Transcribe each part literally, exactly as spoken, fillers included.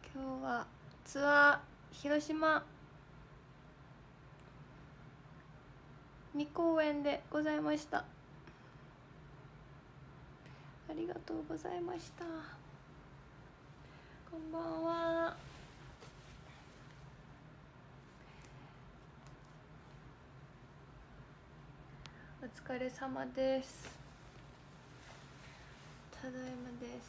今日はツアー広島に公演でございました。ありがとうございました。こんばんは。お疲れ様です。ただいまです。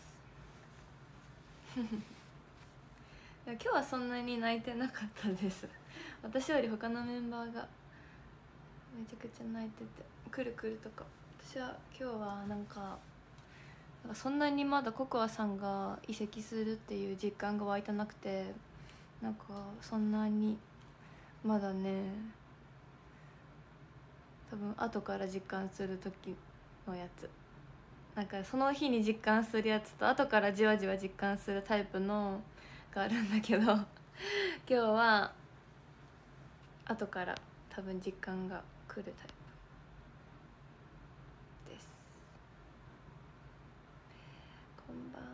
今日はそんなに泣いてなかったです。私より他のメンバーがめちゃくちゃ泣いてて、くるくるとか。私は今日はなんかそんなにまだココアさんが移籍するっていう実感が湧いてなくて、なんかそんなにまだね、多分後から実感する時のやつ、なんかその日に実感するやつと後からじわじわ実感するタイプのがあるんだけど今日は後から多分実感が来るタイプです。こんばんは。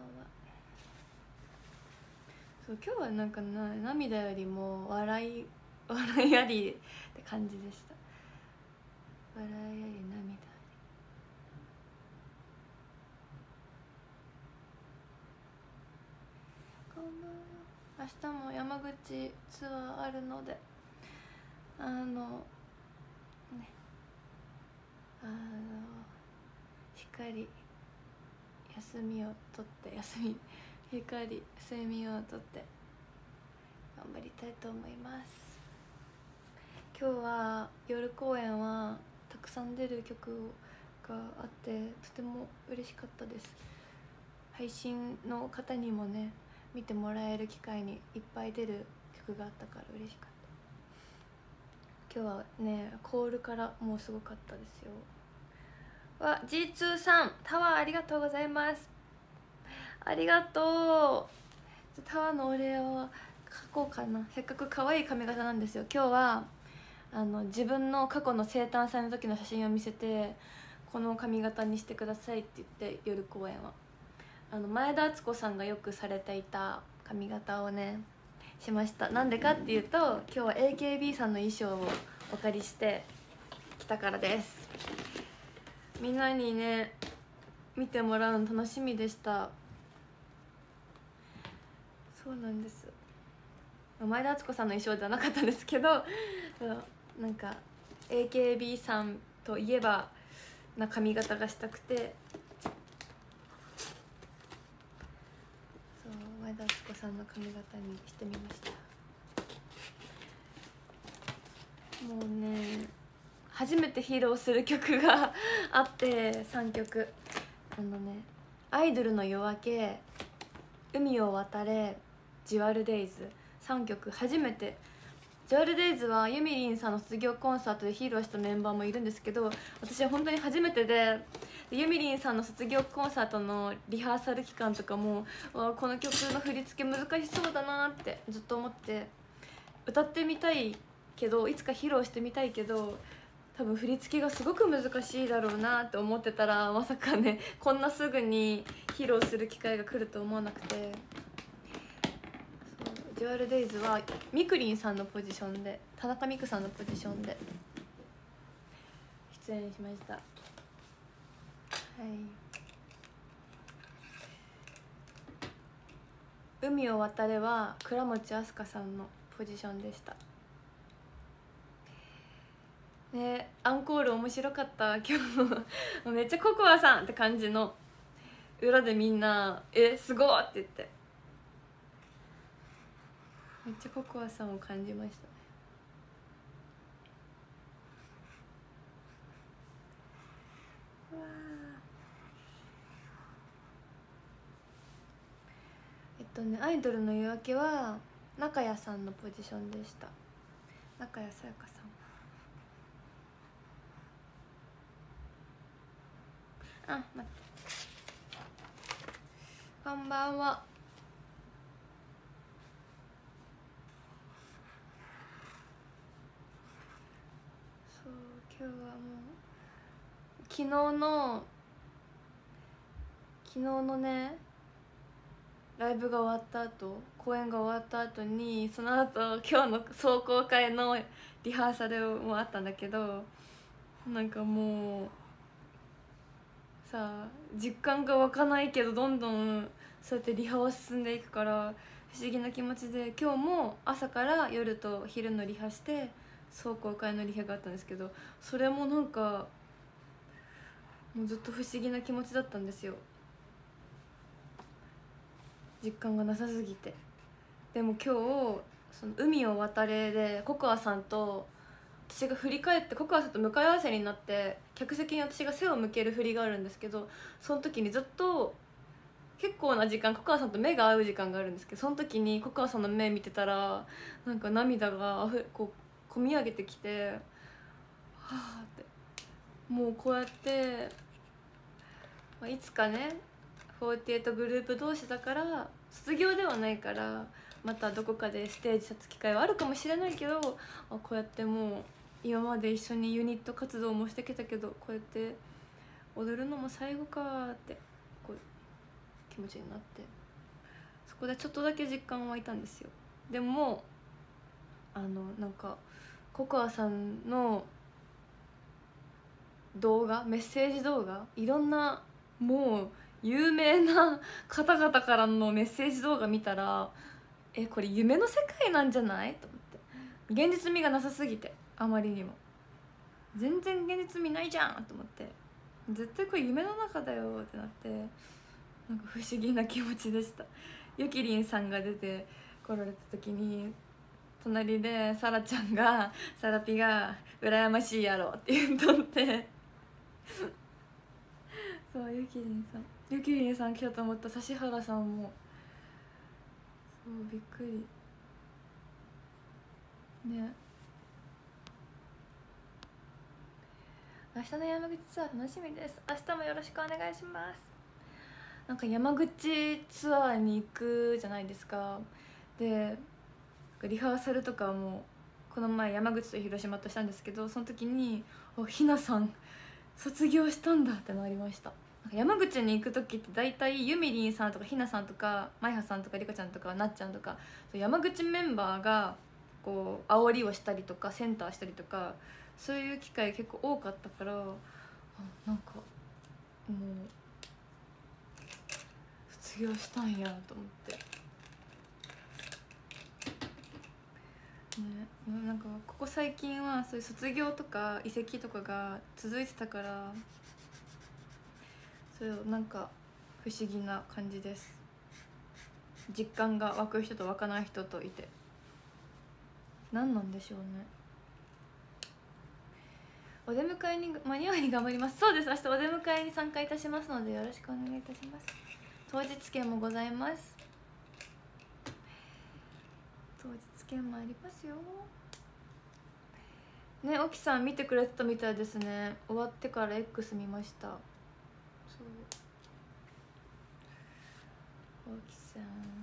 そう今日はなんかな涙よりも笑い笑いありって感じでした。笑いあり涙あり。こんばんは。明日も山口ツアーあるので、あのねあのしっかり休みをとって休みしっかり睡眠をとって頑張りたいと思います。今日は夜公演はたくさん出る曲があってとても嬉しかったです。配信の方にもね見てもらえる機会にいっぱい出る曲があったから嬉しかった。今日はねコールからもうすごかったですよ。わ ジーツー さんタワーありがとうございます。ありがとう。タワーのお礼を書こうかな。せっかく可愛い髪型なんですよ。今日はあの自分の過去の生誕祭の時の写真を見せて、この髪型にしてくださいって言って、夜公演はあの前田敦子さんがよくされていた髪型をねしました。なんでかっていうと、今日は エーケービー さんの衣装をお借りしてきたからです。みんなにね見てもらうの楽しみでした。そうなんです。前田敦子さんの衣装じゃなかったんですけど、なんか エーケービー さんといえばな髪型がしたくて、そう前田敦子さんの髪型にしてみました。もうね初めて披露する曲があってさんきょく、あのね「アイドルの夜明け」「海を渡れ」「ジュアルデイズ」さんきょく初めて。ジュアルデイズはユミリンさんの卒業コンサートで披露したメンバーもいるんですけど、私は本当に初めてで、ユミリンさんの卒業コンサートのリハーサル期間とかもこの曲の振り付け難しそうだなってずっと思って、歌ってみたいけどいつか披露してみたいけど多分振り付けがすごく難しいだろうなって思ってたら、まさかねこんなすぐに披露する機会が来ると思わなくて、ジュアルデイズはみくりんさんのポジションで、田中美久さんのポジションで出演しました。はい。海を渡れは倉持飛鳥さんのポジションでしたね。アンコール面白かった今日めっちゃココアさんって感じの、裏でみんな「えすごい!」って言って、めっちゃココアさんを感じましたね。わえっとねアイドルの夜明けは中谷さんのポジションでした。中谷さやかさん。あ、待って、こんばんは。そう今日はもう昨日の昨日のねライブが終わった後、公演が終わった後にその後今日の壮行会のリハーサルもあったんだけど、なんかもうさあ実感が湧かないけどどんどんそうやってリハは進んでいくから不思議な気持ちで、今日も朝から夜と昼のリハして壮行会のリハがあったんですけど、それもなんかもうずっと不思議な気持ちだったんですよ、実感がなさすぎて。でも今日その海を渡れでココアさんと私が振り返ってココアさんと向かい合わせになって客席に私が背を向ける振りがあるんですけど、その時にずっと結構な時間ココアさんと目が合う時間があるんですけど、その時にココアさんの目見てたらなんか涙があふこう込み上げてきて、はあって、もうこうやって、まあ、いつかねフォーティエイトグループ同士だから卒業ではないからまたどこかでステージ立つ機会はあるかもしれないけど、あこうやってもう今まで一緒にユニット活動もしてきたけどこうやって踊るのも最後かってこう気持ちになって、そこでちょっとだけ実感湧いたんですよ。でもあのなんかココアさんの動画、メッセージ動画、いろんなもう有名な方々からのメッセージ動画見たら、えこれ夢の世界なんじゃないと思って、現実味がなさすぎてあまりにも全然現実味ないじゃんと思って、絶対これ夢の中だよってなって、なんか不思議な気持ちでした。ゆきりんさんが出てこられた時に隣でさらちゃんがさらぴが「羨ましいやろ」って言うとってそうゆきりんさんゆきりんさん来たと思った。指原さんもそうびっくりね。明日の山口ツアー楽しみです。明日もよろしくお願いします。なんか山口ツアーに行くじゃないですか。でリハーサルとかもこの前山口と広島としたんですけど、その時に「おひなさん卒業したんだ」ってなりました。なんか山口に行く時って大体ゆみりんさんとかひなさんとかまいはさんとかりかちゃんとかなっちゃんとか山口メンバーがこう煽りをしたりとかセンターしたりとかそういう機会結構多かったから、あなんかもう卒業したんやと思って。ね、なんかここ最近はそういう卒業とか移籍とかが続いてたから、それをなんか不思議な感じです。実感が湧く人と湧かない人といて何なんでしょうね。お出迎えに間に合うように頑張ります。そうです、明日お出迎えに参加いたしますのでよろしくお願いいたします。当日券もございます。当日券もありますよね。沖さん見てくれてたみたいですね。終わってから X 見ました。そう沖さん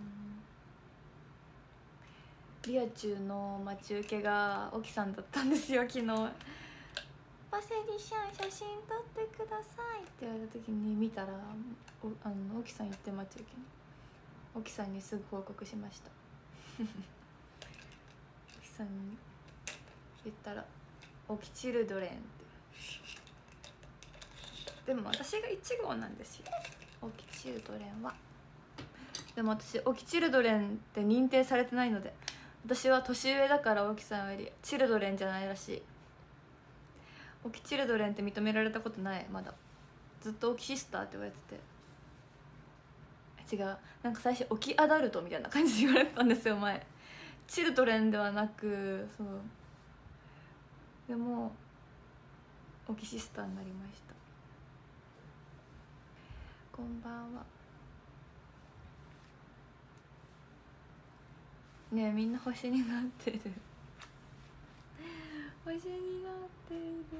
リア充の待ち受けが沖さんだったんですよ昨日。パセリシャン写真撮ってくださいって言われた時に見たらおあの沖さん行って待ち受けに沖さんにすぐ報告しました沖さんに言ったら「沖チルドレン」ってでも私がいち号なんですよ沖チルドレンは。でも私沖チルドレンって認定されてないので、私は年上だから沖さんよりチルドレンじゃないらしい。沖チルドレンって認められたことない。まだずっと沖シスターって言われてて、違う、なんか最初沖アダルトみたいな感じで言われてたんですよ前。チルドレンではなく、そうでも沖シスターになりました。こんばんはねえ、みんな星になってる星になっている。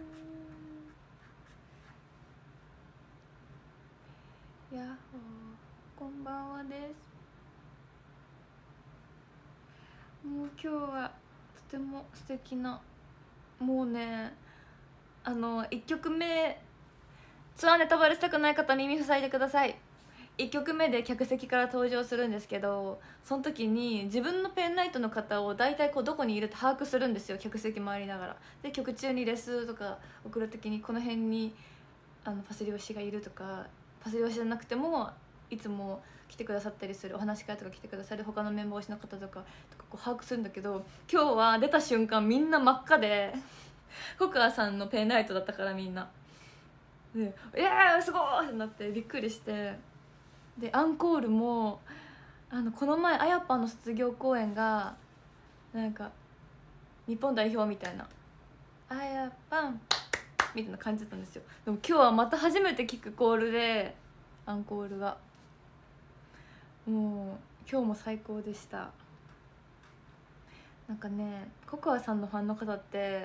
やっほー、こんばんはです。もう今日はとても素敵な、もうね、あのいっきょくめツアーネタバレしたくない方耳塞いでください。 いっきょくめで客席から登場するんですけど、その時に自分のペンライトの方を大体こうどこにいるって把握するんですよ、客席回りながら。で曲中にレスとか送る時にこの辺にあのパスリ推しがいるとか、パスリ推しじゃなくてもいつも来てくださったりするお話し会とか来てくださる他のメンバー推しの方とかとかこう把握するんだけど、今日は出た瞬間みんな真っ赤でココアさんのペンライトだったからみんなで「えー、すごい!」ってなってびっくりして、でアンコールもあのこの前あやっぱの卒業公演がなんか日本代表みたいな「あやっぱん」みたいな感じだったんですよ。でも今日はまた初めて聞くコールでアンコールがもう今日も最高でした。なんかねココアさんのファンの方って、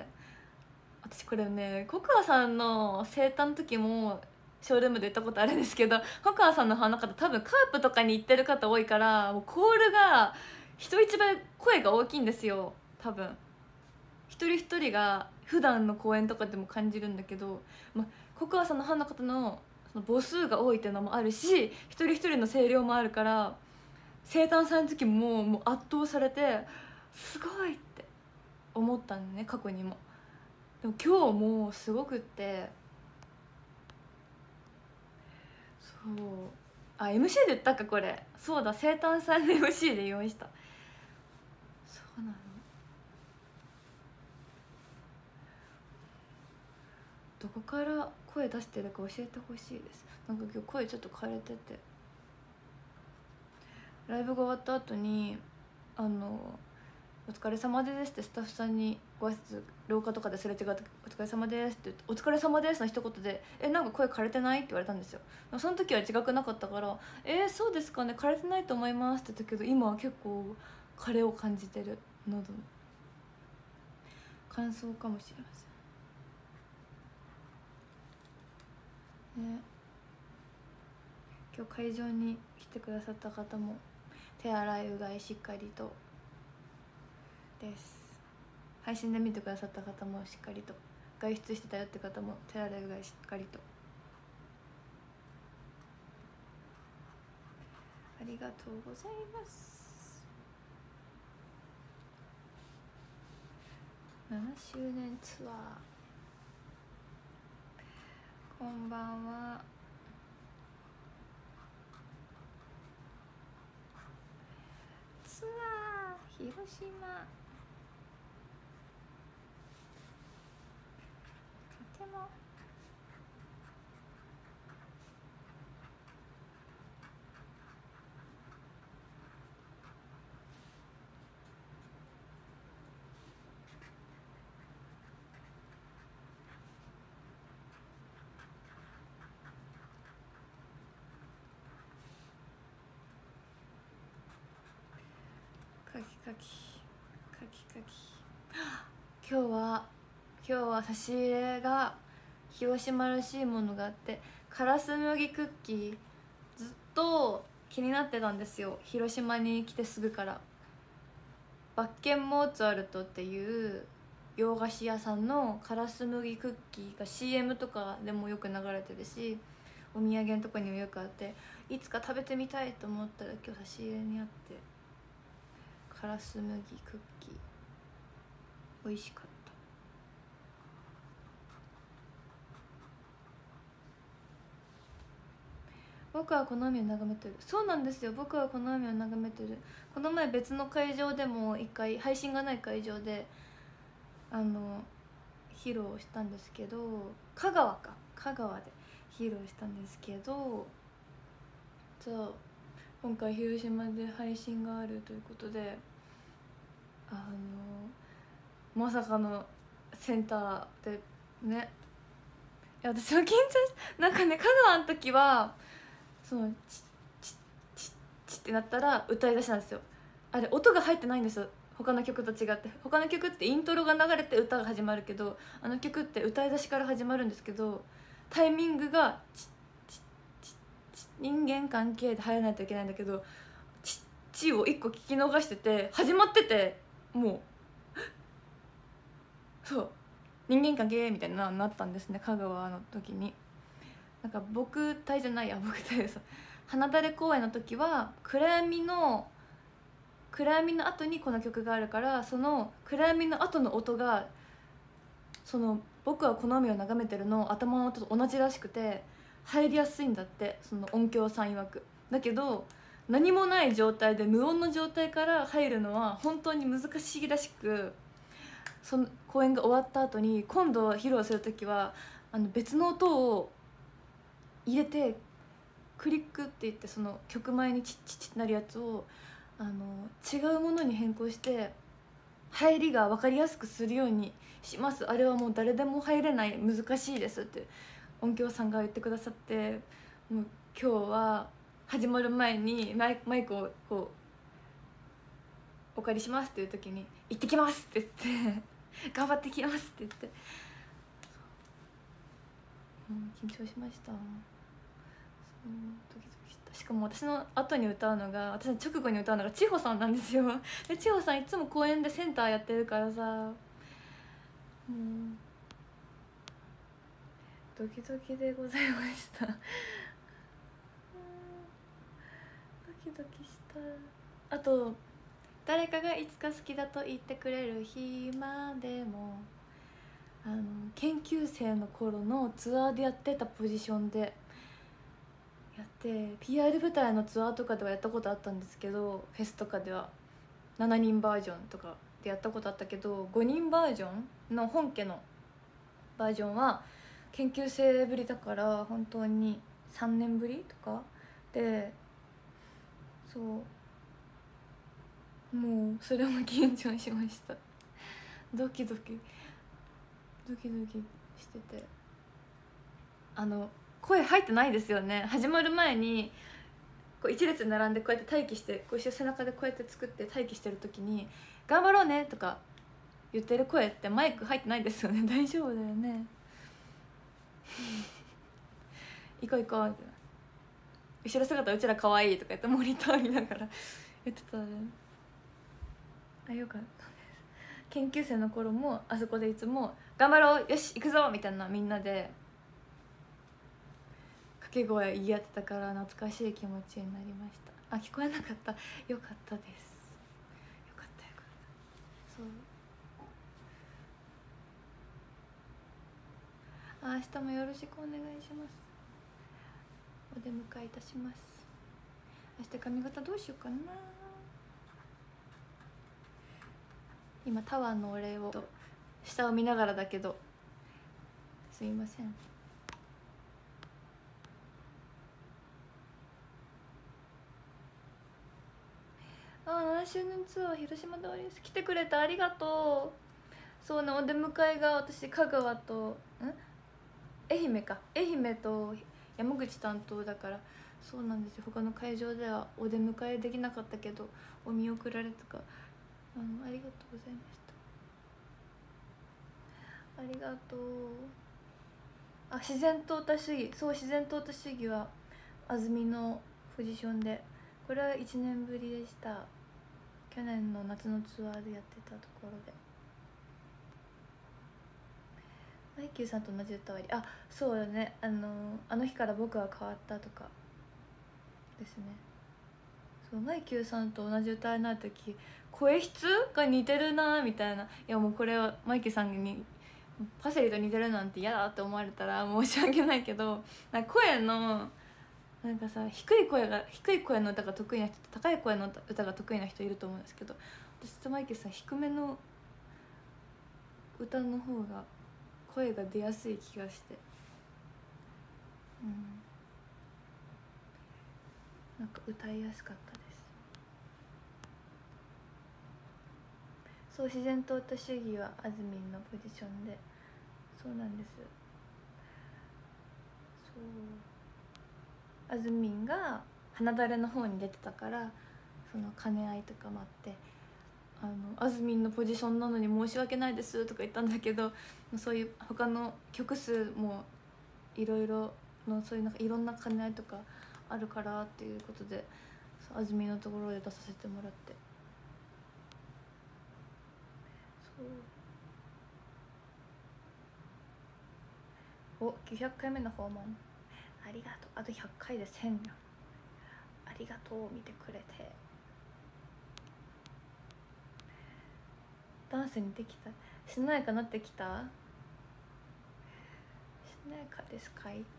私これねココアさんの生誕の時もショールームで言ったことあるんですけど、ココアさんのファンの方多分カープとかに行ってる方多いから、もうコールが人一倍声が大きいんですよ。多分一人一人が普段の公演とかでも感じるんだけど、まあ、ココアさんのファンの方のその母数が多いっていうのもあるし、一人一人の声量もあるから、生誕祭の時ももう圧倒されてすごいって思ったんね、過去にも。でも今日もすごくって、そうあ エムシー で言ったかこれ、そうだ生誕祭の エムシー で言いました。そうなの、どこから声出してるか教えてほしいです。なんか今日声ちょっと枯れてて、ライブが終わった後にあのお疲れ様ですってスタッフさんにご挨拶廊下とかですれ違って「お疲れ様です」って言って「お疲れ様です」の一言で「えなんか声枯れてない?」って言われたんですよ。その時は自覚なかったから「えー、そうですかね枯れてないと思います」って言ったけど、今は結構枯れを感じてる、喉の乾燥かもしれませんね。今日会場に来てくださった方も手洗いうがいしっかりとです。配信で見てくださった方もしっかりと、外出してたよって方も手洗いうがいしっかりと。ありがとうございます。ななしゅうねんツアー、こんばんは。ツアー広島、とてもカキカキカキカキ。今日は今日は差し入れが広島らしいものがあって、カラス麦クッキーずっと気になってたんですよ。広島に来てすぐから。バッケンモーツァルトっていう洋菓子屋さんのカラス麦クッキーが シーエム とかでもよく流れてるし、お土産のとこにもよくあって、いつか食べてみたいと思ったら今日差し入れにあって、カラス麦クッキー美味しかった。僕はこの海を眺めてる。そうなんですよ、僕はこの海を眺めてる。この前別の会場でも一回、配信がない会場であの披露したんですけど、香川か香川で披露したんですけど、そう今回広島で配信があるということで、あのまさかのセンターでね、いや私は緊張しなんかね、香川の時はそのチッチッチッチッってなったら歌い出しなんですよ。あれ音が入ってないんですよ、他の曲と違って。他の曲ってイントロが流れて歌が始まるけど、あの曲って歌い出しから始まるんですけど、タイミングがチッチッチッチッ人間関係で入らないといけないんだけど、チッチを一個聞き逃してて、始まってて、もうそう人間関係みたいななったんですね、香川の時に。なんか僕隊じゃないや僕隊さ花だれ公演の時は暗闇の暗闇の後にこの曲があるから、その暗闇の後の音がその僕はこの海を眺めてるの頭の音と同じらしくて入りやすいんだって、その音響さん曰く。だけど何もない状態で無音の状態から入るのは本当に難しいらしく、その公演が終わった後に今度披露する時はあの別の音を入れてクリックって言ってその曲前にチッチッチッなるやつをあの違うものに変更して入りが分かりやすくするようにします。あれはもう誰でも入れない難しいですって音響さんが言ってくださって、もう今日は始まる前にマイマイクをこうお借りしますっていう時に「行ってきます!」って言って「頑張ってきます!」って言って、うん、緊張しました。そうドキドキした。しかも私の後に歌うのが私の直後に歌うのが千穂さんなんですよ。で千穂さんいつも公演でセンターやってるからさ、うん、ドキドキでございましたドキドキした。あと誰かがいつか好きだと言ってくれる日までも、あの研究生の頃のツアーでやってたポジションでやって、 ピーアール 舞台のツアーとかではやったことあったんですけど、フェスとかではしちにんバージョンとかでやったことあったけど、ごにんバージョンの本家のバージョンは研究生ぶりだから、本当にさんねんぶりとかで、そうもうそれも緊張しました。ドキドキドキドキしてて、あの声入ってないですよね。始まる前にこう一列に並んでこうやって待機して、こう一緒背中でこうやって作って待機してる時に「頑張ろうね」とか言ってる声ってマイク入ってないですよね。大丈夫だよね行こう行こうみたいな、後ろ姿うちら可愛いとか言ってモニター見ながら言ってたね。あ、よかったです。研究生の頃もあそこでいつも「頑張ろうよし行くぞ」みたいなみんなで掛け声言い合ってたから懐かしい気持ちになりました。あ、聞こえなかった。よかったです。よかったよかった。そう、明日もよろしくお願いします。お出迎えいたします。明日髪型どうしようかな。今タワーのお礼を下を見ながらだけどすいません。あ、ななしゅうねんツアー広島通りです。来てくれてありがとう。そうね、お出迎えが私香川とん愛媛か愛媛と山口担当だから、そうなんですよ。他の会場ではお出迎えできなかったけどお見送られとか、あのありがとうございました。ありがとう。あ、自然淘汰主義、そう自然淘汰主義は安住のポジションで、これはいちねんぶりでした。去年の夏のツアーでやってたところで、マイキューさんと同じ歌割り、あ、そうだね、あのあの日から僕は変わったとかですね。そうマイキューさんと同じ歌になる時声質が似てるなみたいな、いやもうこれはマイキューさんにパセリと似てるなんて嫌だって思われたら申し訳ないけど、なんか声のなんかさ、低い声が低い声の歌が得意な人と高い声の歌が得意な人いると思うんですけど、私とマイキューさん低めの歌の方が声が出やすい気がして、うん、なんか歌いやすかったです。そう自然淘汰主義はあずみんのポジションで、そうなんです。そうあずみんが花だれの方に出てたから、その兼ね合いとかもあって、あのあずみんのポジションなのに申し訳ないですとか言ったんだけど、そういう他の曲数もいろいろのそういうなんかいろんな兼ね合いとかあるからっていうことで、あずみんのところで出させてもらって、そうおきゅうひゃっかいめの訪問ありがとう。あとひゃっかいでせんよ。 りがとう見てくれて。ダンスにできた、しなやかなってきた、しなやかですかい。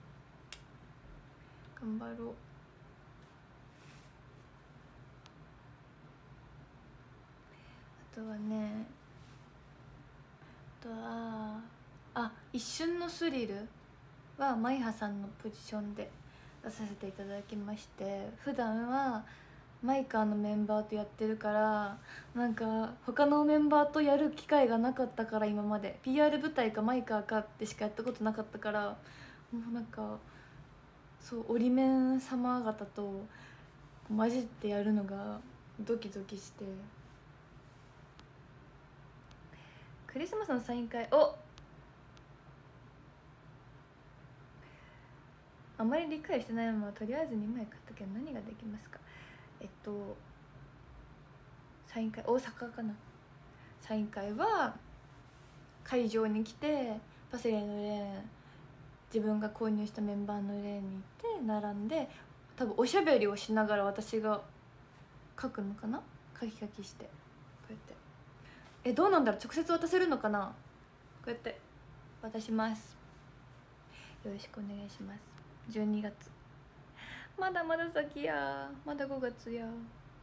頑張ろう。あとはね、あとはあ一瞬のスリルはマイハさんのポジションで出させていただきまして、普段はマイカーのメンバーとやってるから、なんか他のメンバーとやる機会がなかったから、今まで ピーアール 舞台かマイカーかってしかやったことなかったから、もうなんかそうオリメン様方と混じってやるのがドキドキして。クリスマスのサイン会、おあまり理解してないままとりあえずにまい買ったけど何ができますか。えっとサイン会、大阪かな。サイン会は会場に来てパセリのレーン、自分が購入したメンバーのレーンに行って並んで、多分おしゃべりをしながら私が書くのかな、書き書きしてこうやって、えどうなんだろう、直接渡せるのかな。こうやって渡します。よろしくお願いします。じゅうにがつ、まだまだ先や、まだごがつや。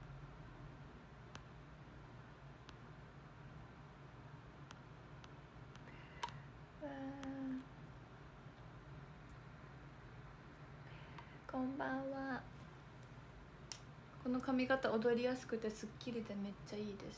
こんばんは。この髪型踊りやすくてすっきりでめっちゃいいです。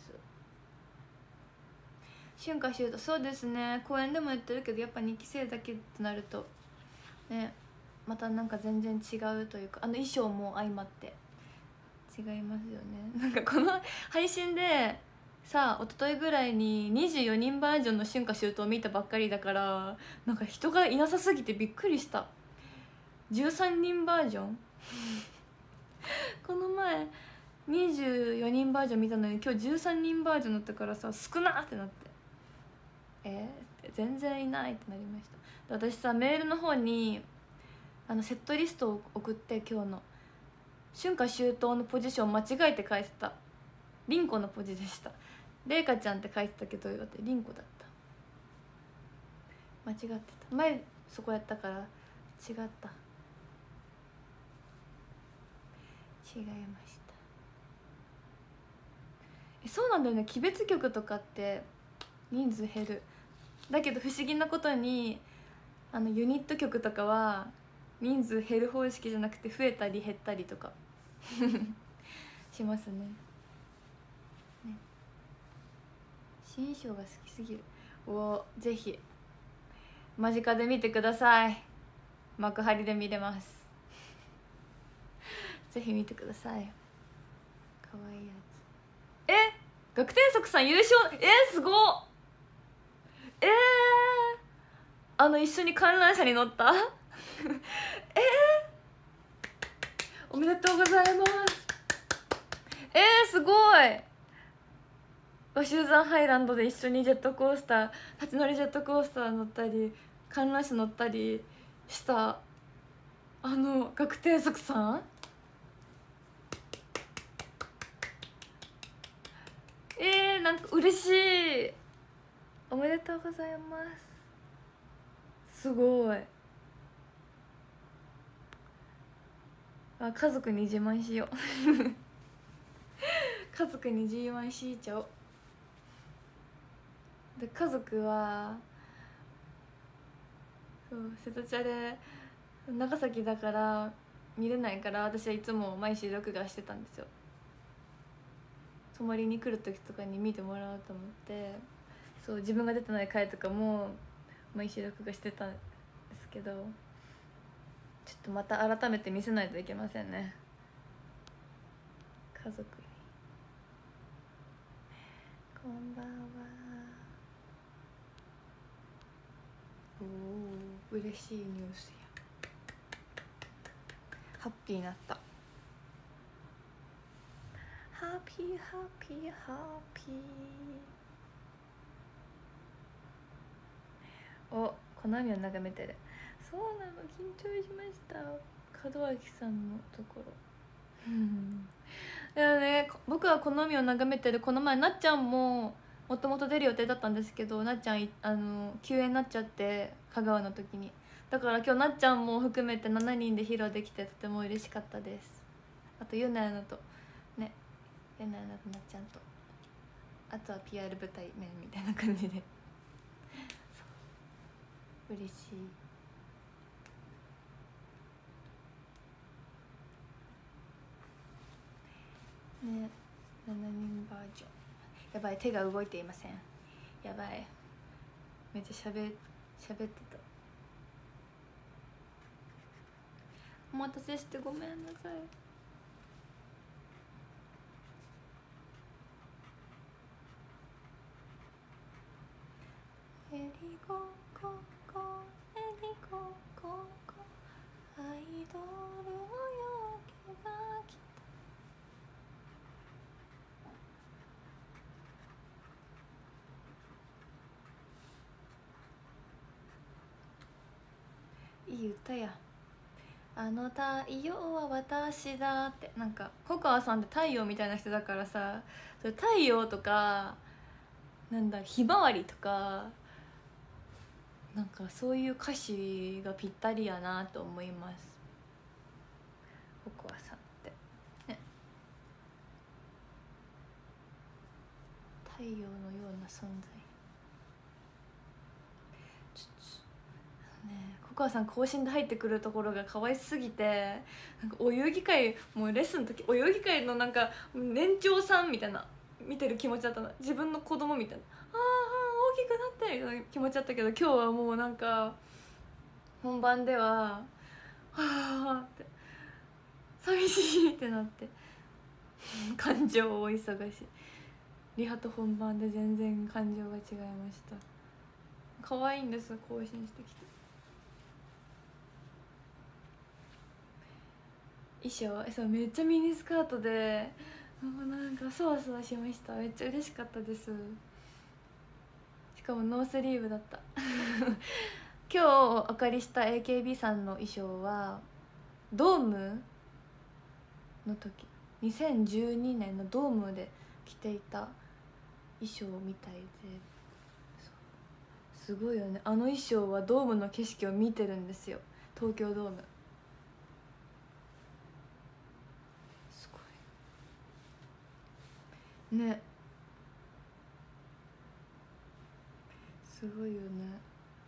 春夏秋冬、そうですね、公園でもやってるけどやっぱにき生だけってなるとね、またなんか全然違うというか、あの衣装も相まって違いますよね。なんかこの配信でさあ一昨日ぐらいににじゅうよにんバージョンの春夏秋冬を見たばっかりだから、なんか人がいなさすぎてびっくりした。じゅうさんにんバージョンこの前にじゅうよにんバージョン見たのに今日じゅうさんにんバージョンだったからさ、少なってなって、えー、全然いないってなりました。私さメールの方にあのセットリストを送って、今日の春夏秋冬のポジション間違えて書いてた。リンコのポジでした。レイカちゃんって書いてたけどリンコだった。間違ってた。前そこやったから違った、違いました。えそうなんだよね、鬼別曲とかって人数減る。だけど不思議なことにあのユニット曲とかは人数減る方式じゃなくて増えたり減ったりとかしますね。ね、新衣装が好きすぎる。おぜひ間近で見てください。幕張で見れますぜひ見てください。かわいいやつ。え学天則さん優勝、えー、すごっ。えー、あの一緒に観覧車に乗ったえー、おめでとうございます。えー、すごい。鷲羽山ハイランドで一緒にジェットコースター、立ち乗りジェットコースター乗ったり観覧車乗ったりしたあの学天則さん、えー、なんか嬉しい。おめでとうございます。すごい。あ、家族に自慢しよう家族に自慢しちゃおう。で家族はそう瀬戸茶で長崎だから見れないから、私はいつも毎週録画してたんですよ。泊まりに来る時とかに見てもらおうと思って、そう自分が出てない回とかも毎週録画してたんですけど、ちょっとまた改めて見せないといけませんね、家族に。こんばんは。おお嬉しいニュースや。ハッピーになった。ハッピーハッピーハッピー。おコナミを眺めてる。そうなの、緊張しました。門脇さんのところうんでもね、僕はこの海を眺めてるこの前なっちゃんももともと出る予定だったんですけど、なっちゃんあの休園になっちゃって香川の時に、だから今日なっちゃんも含めてしちにんで披露できてとても嬉しかったです。あとゆなやなとね、ゆなやなとなっちゃんと、あとは ピーアール 舞台面みたいな感じで嬉しいね。しちにんバージョン、やばい、手が動いていません。やばい、めっちゃしゃべしゃべってた。お待たせしてごめんなさい。エリゴゴゴエリゴゴゴアイドルの夜明けが来た。いい歌や。あの太陽は私だって、なんかココアさんって太陽みたいな人だからさ、それ太陽とかなんだひまわりとか、なんかそういう歌詞がぴったりやなと思います、ココアさんってね。太陽のような存在ね。ココアさん更新で入ってくるところが可愛すぎて、なんかお遊戯会もうレッスンの時お遊戯会のなんか年長さんみたいな見てる気持ちだったの、自分の子供みたいな、ああ大きくなってみたいな気持ちだったけど、今日はもうなんか本番でははあって寂しいってなって感情大忙し、リハと本番で全然感情が違いました。可愛いんです、更新してきて。衣装えそうめっちゃミニスカートで、もうなんかそわそわしました。めっちゃ嬉しかったです。しかもノースリーブだった今日お借りした エーケービー さんの衣装はドームの時にせんじゅうにねんのドームで着ていた衣装みたいで、すごいよね。あの衣装はドームの景色を見てるんですよ、東京ドーム。すごいね、すごいよね。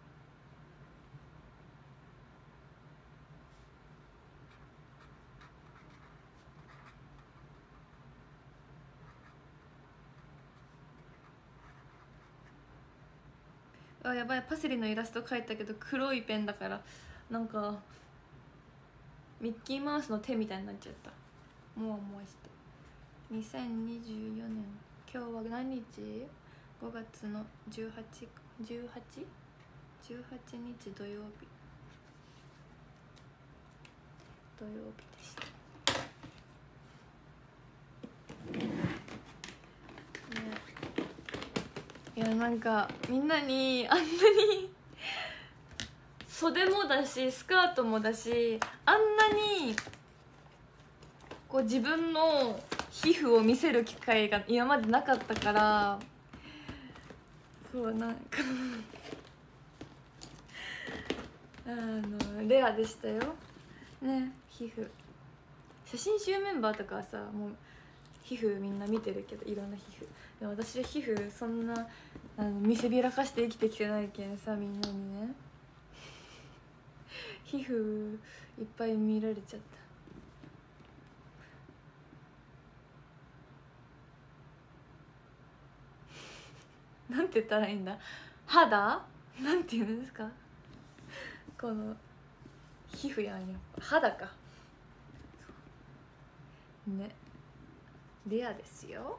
あ、やばい、パセリのイラスト描いたけど黒いペンだからなんかミッキーマウスの手みたいになっちゃった。もわもわして。にせんにじゅうよねん今日は何日？ ご 月のじゅうはち、じゅうはち？ じゅうはちにち土曜日、土曜日でした。いやなんかみんなにあんなに袖もだしスカートもだし、あんなにこう自分の皮膚を見せる機会が今までなかったから、そうなんかあのレアでしたよね。皮膚写真集メンバーとかはさもう皮膚みんな見てるけど、いろんな皮膚でも私は皮膚そんなあの見せびらかして生きてきてないけんさ、みんなにね皮膚いっぱい見られちゃった。なんて言ったらいいんだ、肌なんて言うんですか、この皮膚やん、やっぱ肌かね。レアですよ。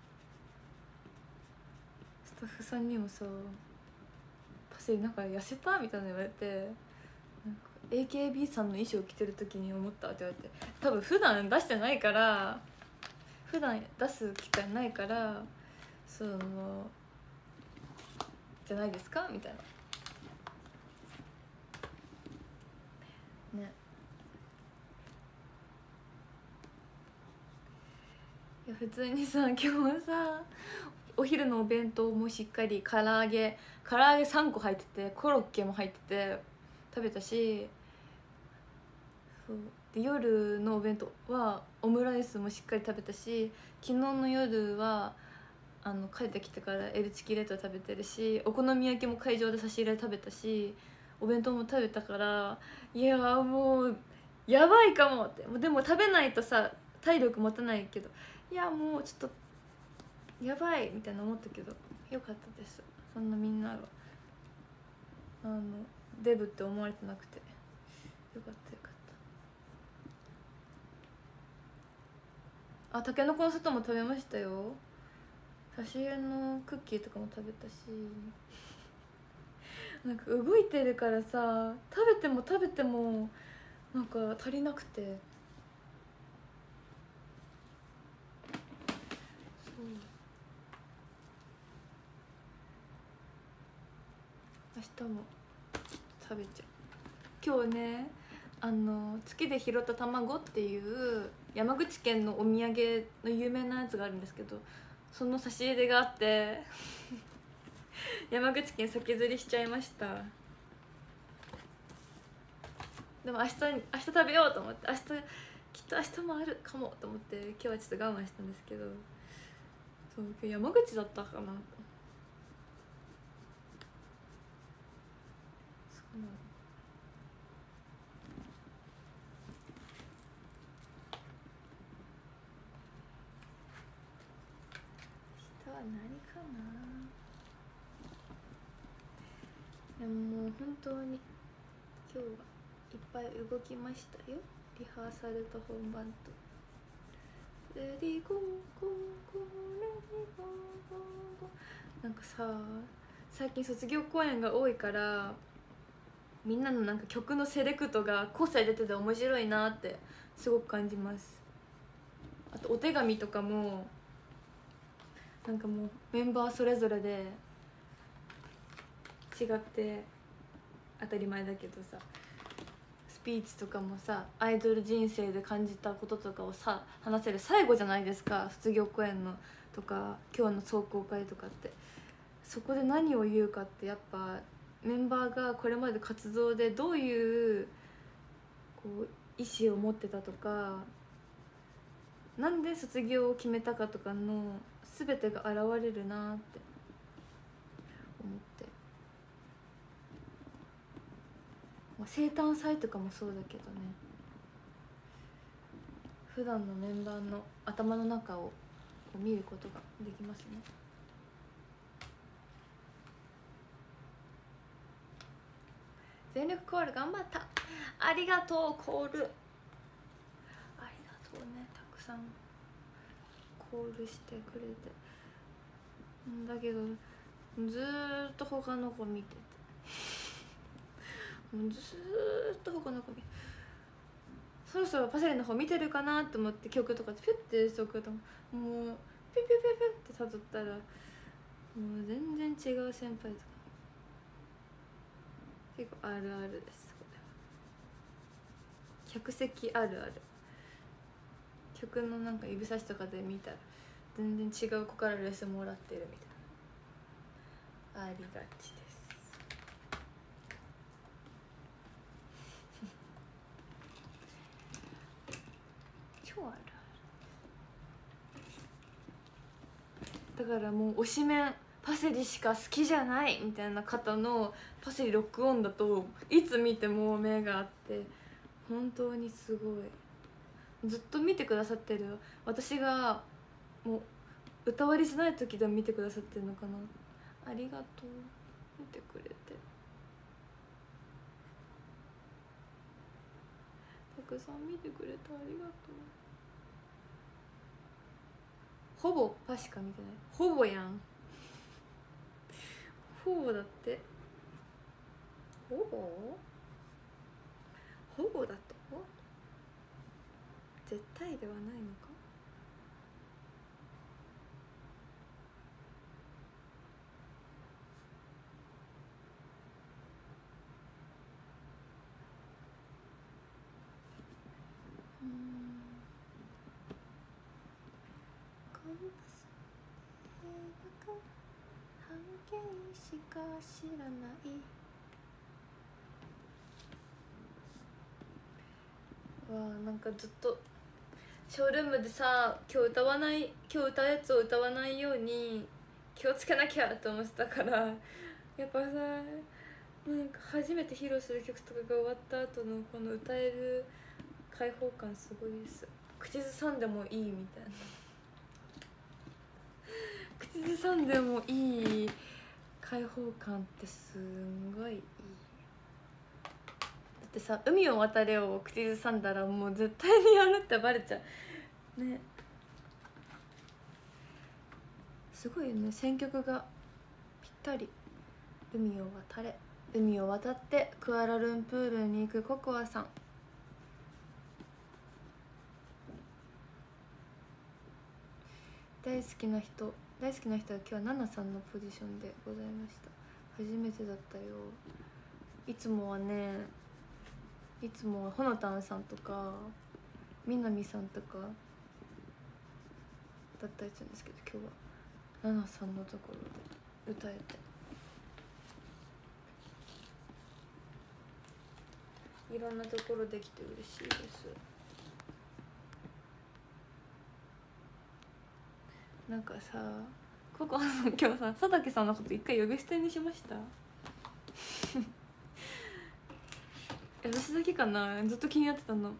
スタッフさんにもさパセリなんか痩せたみたいな言われて、なんか エーケービー さんの衣装着てる時に思ったって言われて、多分普段出してないから普段出す機会ないからそのじゃないですかみたいなね。 普通にさ今日さお昼のお弁当もしっかり唐揚げ唐揚げさんこ入っててコロッケも入ってて食べたし、そうで夜のお弁当はオムライスもしっかり食べたし、昨日の夜はあの帰ってきてからエルチキレート食べてるし、お好み焼きも会場で差し入れ食べたし、お弁当も食べたから、いやもうやばいかもって。でも食べないとさ体力持たないけど、いやもうちょっとやばいみたいな思ったけどよかったです。そんなみんながあのデブって思われてなくてよかったよかった。あ、たけのこの里も食べましたよ。差し入れのクッキーとかも食べたしなんか動いてるからさ、食べても食べてもなんか足りなくて、そう明日も食べちゃう。今日ね、あの月で拾った卵っていう山口県のお土産の有名なやつがあるんですけど、その差し入れがあって山口県先釣りしちゃいました。でも明日に明日食べようと思って、明日きっと明日もあるかもと思って今日はちょっと我慢したんですけど、そう今日山口だったかなと。そうなの。明日は何かな。でももう本当に今日はいっぱい動きましたよ。リハーサルと本番と。レディーゴーゴーゴーレディーゴーゴーゴー。なんかさ、最近卒業公演が多いからみんなのなんか曲のセレクトが個性出てて面白いなってすごく感じます。あとお手紙とかもなんかもうメンバーそれぞれで違って当たり前だけどさ、スピーチとかもさアイドル人生で感じたこととかをさ話せる最後じゃないですか、卒業公演のとか今日の壮行会とかって。そこで何を言うかってやっぱメンバーがこれまで活動でどういうこう意思を持ってたとか、なんで卒業を決めたかとかの全てが現れるなって思って、まあ、生誕祭とかもそうだけどね、普段のメンバーの頭の中をこう見ることができますね。全力コール頑張った、ありがとうコール、ありがとうね、たくさんコールしてくれて。んだけどずーっと他の子見ててもうずーっと他の子見て、そろそろパセリの方見てるかなって思って曲とかピュッてしとくともうピュピュピュピュって辿ったらもう全然違う先輩とか、結構あるあるです。これは客席あるある、曲のなんか指差しとかで見たら全然違う子からレッスンもらってるみたいな、ありがちです。超あるある。だからもう推しメンパセリしか好きじゃないみたいな方のパセリロックオンだといつ見ても目があって本当にすごい、ずっと見てくださってる、私がもう歌割りしない時でも見てくださってるのかな、ありがとう見てくれて、たくさん見てくれてありがとう。ほぼパしか見てない、ほぼやんほぼだって、ほぼほぼだと絶対ではないのか。うん半径しか知らない。わあ、なんかずっとショールームでさ、今日歌わない今日歌うやつを歌わないように気をつけなきゃと思ってたから、やっぱさ、なんか初めて披露する曲とかが終わった後のこの歌える開放感すごいです。口ずさんでもいいみたいな口ずさんでもいい開放感ってすんごいいい。だってさ、海を渡れを口ずさんだらもう絶対にやるってバレちゃうね。すごいよね、選曲がぴったり。海を渡れ、海を渡ってクアラルンプールに行くココアさん。大好きな人大好きな人は今日はナナさんのポジションでございました。初めてだったよ。いつもはね、いつもはほのたんさんとかみなみさんとかだったりするんですけど、今日はナナさんのところで歌えて、いろんなところできて嬉しいです。なんかさ、ココアさん今日さ、佐竹さんのこと一回呼び捨てにしました私だけかな、ずっと気になってたの。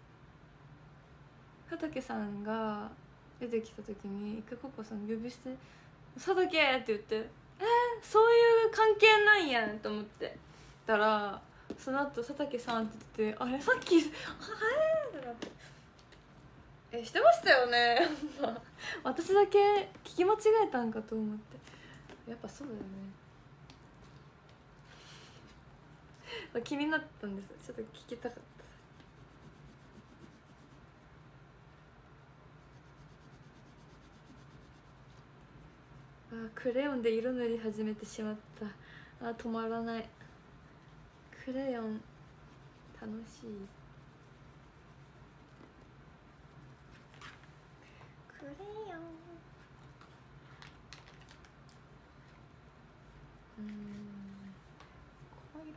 佐竹さんが出てきた時に一回ココアさん呼び捨て「佐竹!」って言って、えー、そういう関係なんやと思ってたら、その後佐竹さんって言って、あれさっき「はえ!」ってなって、え、してましたよね私だけ聞き間違えたんかと思って。やっぱそうだよね気になったんです。ちょっと聞きたかった。あ、クレヨンで色塗り始めてしまった。あ、止まらない。クレヨン楽しい。クレヨン、うん、この色。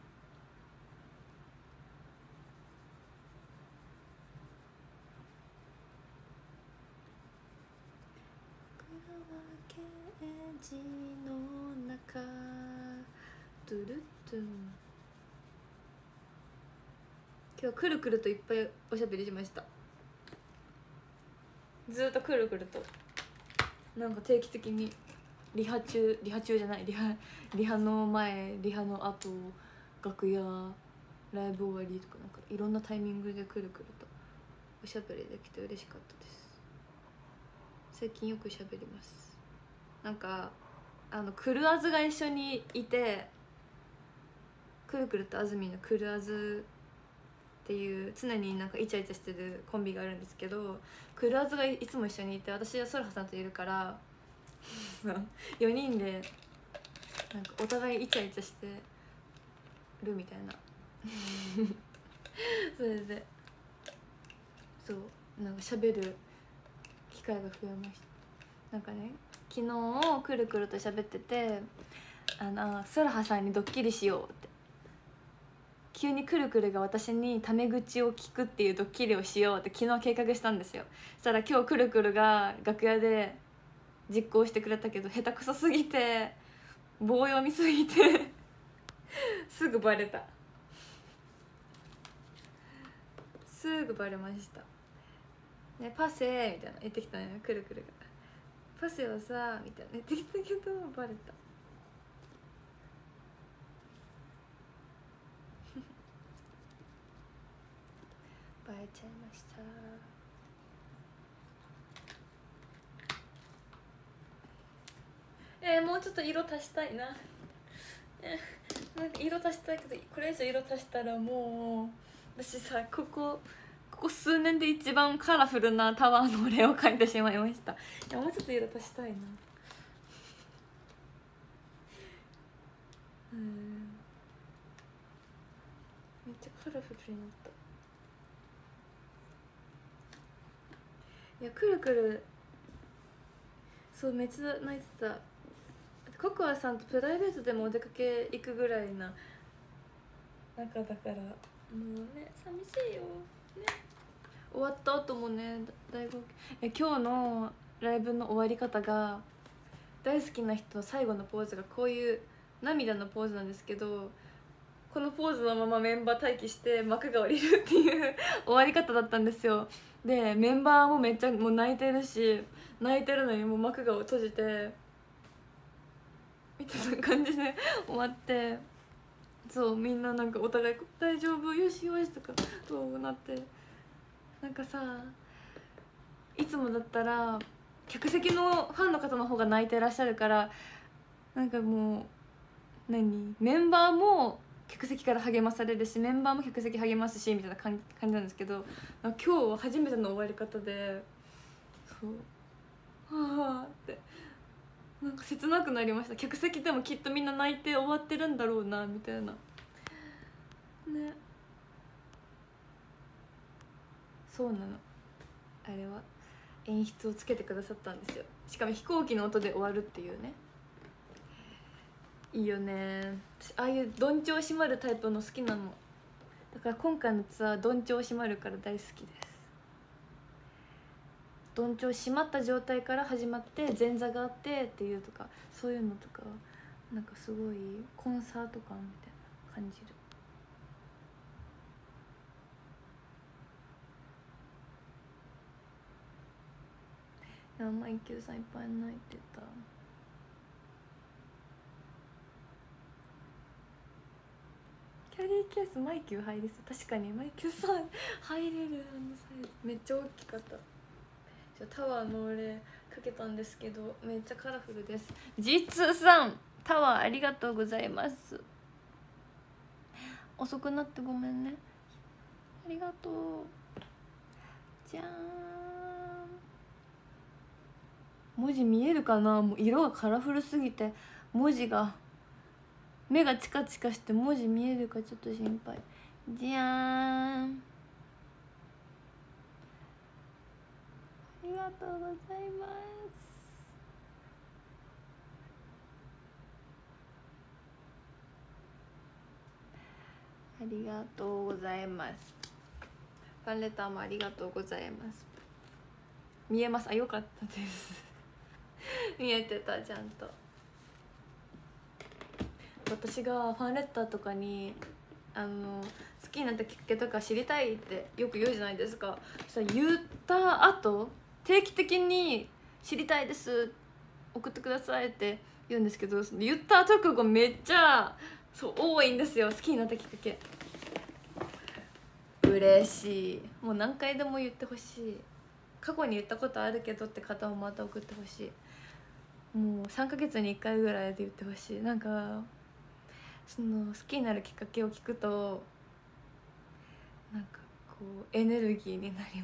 黒ケージの中、トゥルットゥン。今日はくるくるといっぱいおしゃべりしました。ずっとくるくるとなんか定期的にリハ中リハ中じゃないリハリハの前、リハの後、楽屋、ライブ終わりとか、なんかいろんなタイミングでくるくるとおしゃべりできて嬉しかったです。最近よくしゃべります。なんかあのクルアズが一緒にいて、くるくるとあずみんのクルアズっていう常になんかイチャイチャしてるコンビがあるんですけど、クルアズがいつも一緒にいて、私はソルハさんといるからよにんでなんかお互いイチャイチャしてるみたいなそれでそうなんか喋る機会が増えました。なんかね、昨日くるくると喋ってて、あのソルハさんにドッキリしようって、急にくるくるが私にタメ口を聞くっていうドッキリをしようって昨日計画したんですよ。そしたら今日くるくるが楽屋で実行してくれたけど、下手くそすぎて棒読みすぎてすぐバレた。すぐバレましたね。パセーみたいな言ってきたね、くるくるが。パセはさみたいな言ってきたけどバレたバレちゃいました。えー、もうちょっと色足したいな。えー、なんか色足したいけど、これ以上色足したらもう私さ、ここここ数年で一番カラフルなタワーの絵を描いてしまいました。いや、もうちょっと色足したいな。うん、めっちゃカラフルになった。いや、くるくるそうめっちゃ泣いてた。ココアさんとプライベートでもお出かけ行くぐらいな仲だから、もうね寂しいよね。終わった後もね大号泣。え今日のライブの終わり方が大好きな人の最後のポーズがこういう涙のポーズなんですけど、このポーズのままメンバー待機して幕が降りるっていう終わり方だったんですよ。でメンバーもめっちゃもう泣いてるし、泣いてるのにもう幕が閉じてみたいな感じで終わって、そうみんななんかお互い「大丈夫よしよし」とかそうなって、なんかさいつもだったら客席のファンの方の方が泣いてらっしゃるから、なんかもう何メンバーも客席から励まされるし、メンバーも客席励ますしみたいな感じなんですけど、今日は初めての終わり方で、そうはあってなんか切なくなりました。客席でもきっとみんな泣いて終わってるんだろうなみたいなね。そうなの、あれは演出をつけてくださったんですよ。しかも飛行機の音で終わるっていうね。いいよね、ああいうどんちょう閉まるタイプの好きなの。だから今回のツアーどんちょう閉まるから大好きです。どんちょう閉まった状態から始まって前座があってっていうとか、そういうのとかなんかすごいコンサート感みたいな感じる。いやマイキューさんいっぱい泣いてた。キャリーケースマイキュー入りそう。確かにマイキューさん入れる、あのサイズめっちゃ大きかった。じゃタワーの俺かけたんですけどめっちゃカラフルです。実さんタワーありがとうございます。遅くなってごめんね、ありがとう。じゃーん、文字見えるかな。もう色がカラフルすぎて文字が目がチカチカして文字見えるかちょっと心配。じゃーん、ありがとうございます。ありがとうございます。ファンレターもありがとうございます。見えます。あ、よかったです見えてたちゃんと。私がファンレターとかにあの好きになったきっかけとか知りたいってよく言うじゃないですか。そしたら言った後定期的に「知りたいです送ってください」って言うんですけど、言った直後めっちゃそう多いんですよ、好きになったきっかけ。嬉しい。もう何回でも言ってほしい。過去に言ったことあるけどって方もまた送ってほしい。もうさんかげつにいっかいぐらいで言ってほしい。なんかその好きになるきっかけを聞くとなんかこうエネルギーになります。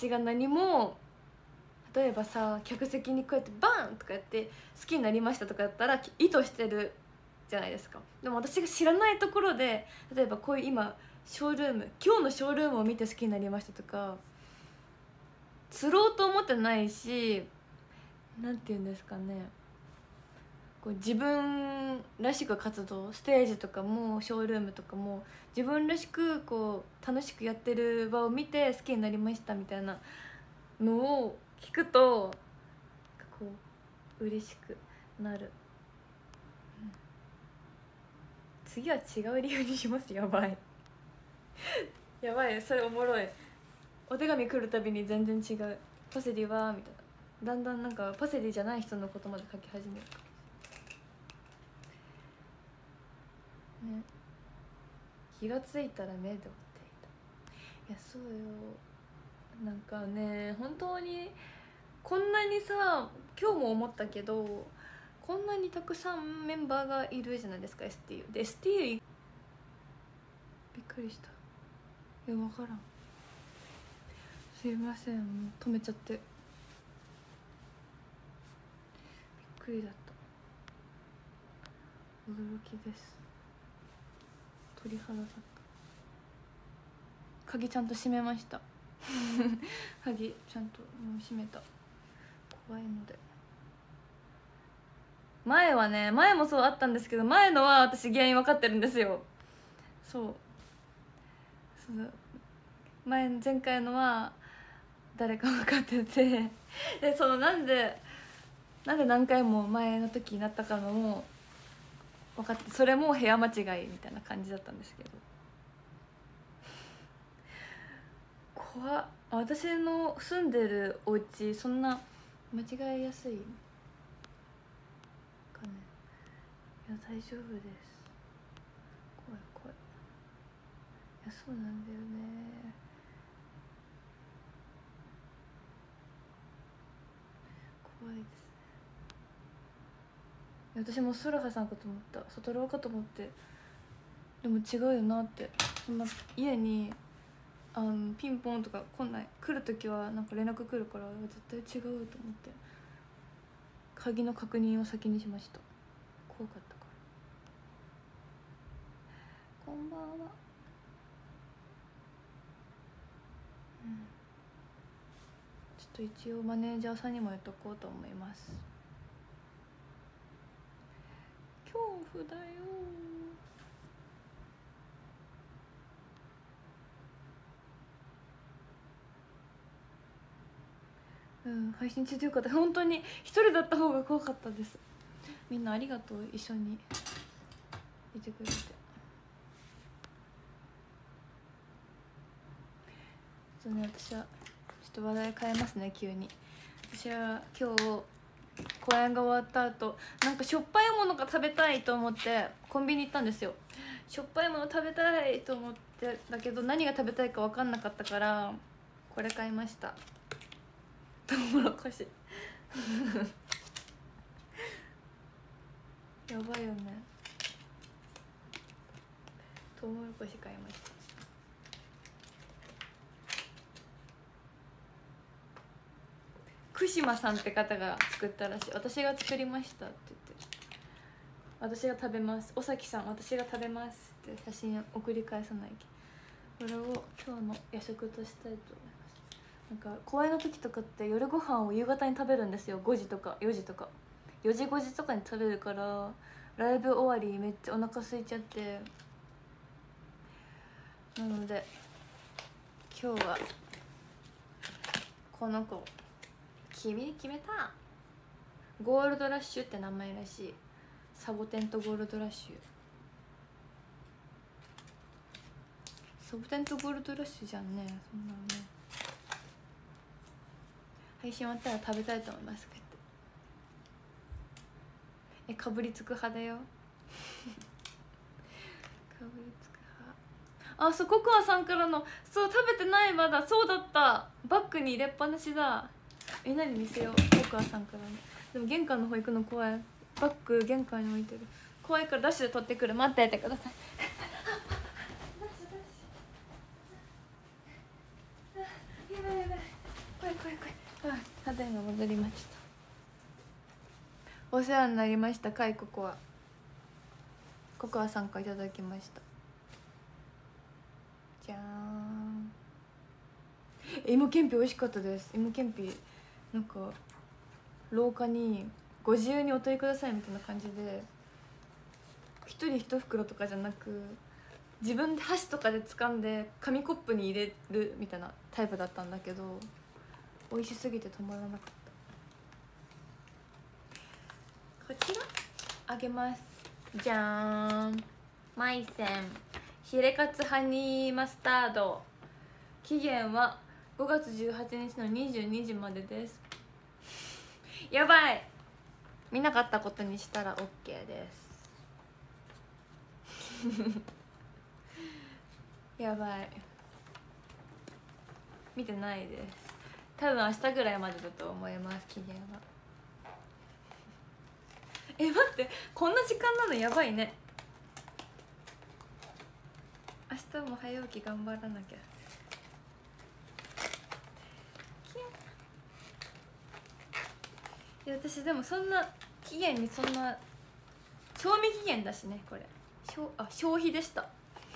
私が何も例えばさ客席にこうやってバーンとかやって好きになりましたとかやったら意図してるじゃないですか。でも私が知らないところで例えばこういう今ショールーム今日のショールームを見て好きになりましたとか釣ろうと思ってないし、なんて言うんですかね、こう自分らしく活動ステージとかもショールームとかも自分らしくこう楽しくやってる場を見て好きになりましたみたいなのを聞くとこう嬉しくなる、うん、次は違う理由にします。やばいやばい、それおもろい。お手紙来るたびに全然違う。パセリはみたいな、だんだんなんかパセリじゃない人のことまで書き始めるね。気がついたら目で追っていた。いやそうよ、なんかね本当にこんなにさ今日も思ったけどこんなにたくさんメンバーがいるじゃないですか エスティーユ で エスティーユ びっくりした。いや分からん、すいませんもう止めちゃってびっくりだった。驚きです。鳥肌だった。鍵ちゃんと閉めました鍵ちゃんともう閉めた。 怖いので。前はね、前もそうあったんですけど、前のは私原因分かってるんですよ。そうそう前前回のは誰か分かっててでそのなんでなんで何回も前の時になったかのも分かって、それも部屋間違いみたいな感じだったんですけど、怖っ。私の住んでるお家そんな間違いやすいかね。いや大丈夫です。怖い怖い。いやそうなんだよね。怖いですね。私もソラハさんかと思った、ソトロかと思って。でも違うよなって。そんな家にあのピンポンとか来ない、来る時はなんか連絡来るから絶対違うと思って鍵の確認を先にしました。怖かったから。こんばんは。うん、ちょっと一応マネージャーさんにも言っとこうと思います。恐怖だよ。うん、配信中というか本当に一人だった方が怖かったです。みんなありがとう、一緒にいてくれて。そうね、私はちょっと話題変えますね、急に。私は今日公演が終わった後、なんかしょっぱいものが食べたいと思ってコンビニ行ったんですよ。しょっぱいもの食べたいと思ってだけど何が食べたいか分かんなかったからこれ買いました。トウモロコシやばいよね。トウモロコシ買いました。福島さんって方が作ったらしい。私が作りましたって言って、私が食べます、尾崎さん私が食べますって写真送り返さないけど、これを今日の夜食としたいと思います。なんか公演の時とかって夜ご飯を夕方に食べるんですよ。ごじとかよじとかよじごじとかに食べるから、ライブ終わりめっちゃお腹空いちゃって、なので今日はこの子君に決めたゴールドラッシュって名前らしい。サボテンとゴールドラッシュ。サボテンとゴールドラッシュじゃんね、そんなのね。配信終わったら食べたいと思います。え、かぶりつく派だよかぶりつく派。あ、そう、ココアさんからの、そう食べてないまだ。そうだった、バッグに入れっぱなしだ。みんなに見せよう、ココアさんからの。でも玄関の方行くの怖い。バッグ玄関に置いてる、怖いからダッシュで取ってくる。待っててくださいやばいやばい、怖い怖い怖い。あ、肌が戻りました。お世話になりました。かいココアココアさんからいただきました。じゃーん。芋けんぴ美味しかったです。芋けんぴなんか廊下にご自由にお取りくださいみたいな感じで、一人一袋とかじゃなく自分で箸とかで掴んで紙コップに入れるみたいなタイプだったんだけど、美味しすぎて止まらなかった。こちらあげます。じゃーん。マイセンヒレカツハニーマスタード、期限はごがつじゅうはちにちのにじゅうにじまでです。やばい、見なかったことにしたら OK ですやばい、見てないです。多分明日ぐらいまでだと思います、期限は。え、待って、こんな時間なのやばいね。明日も早起き頑張らなきゃ。いや私でもそんな期限にそんな、賞味期限だしねこれ。あ、消費でした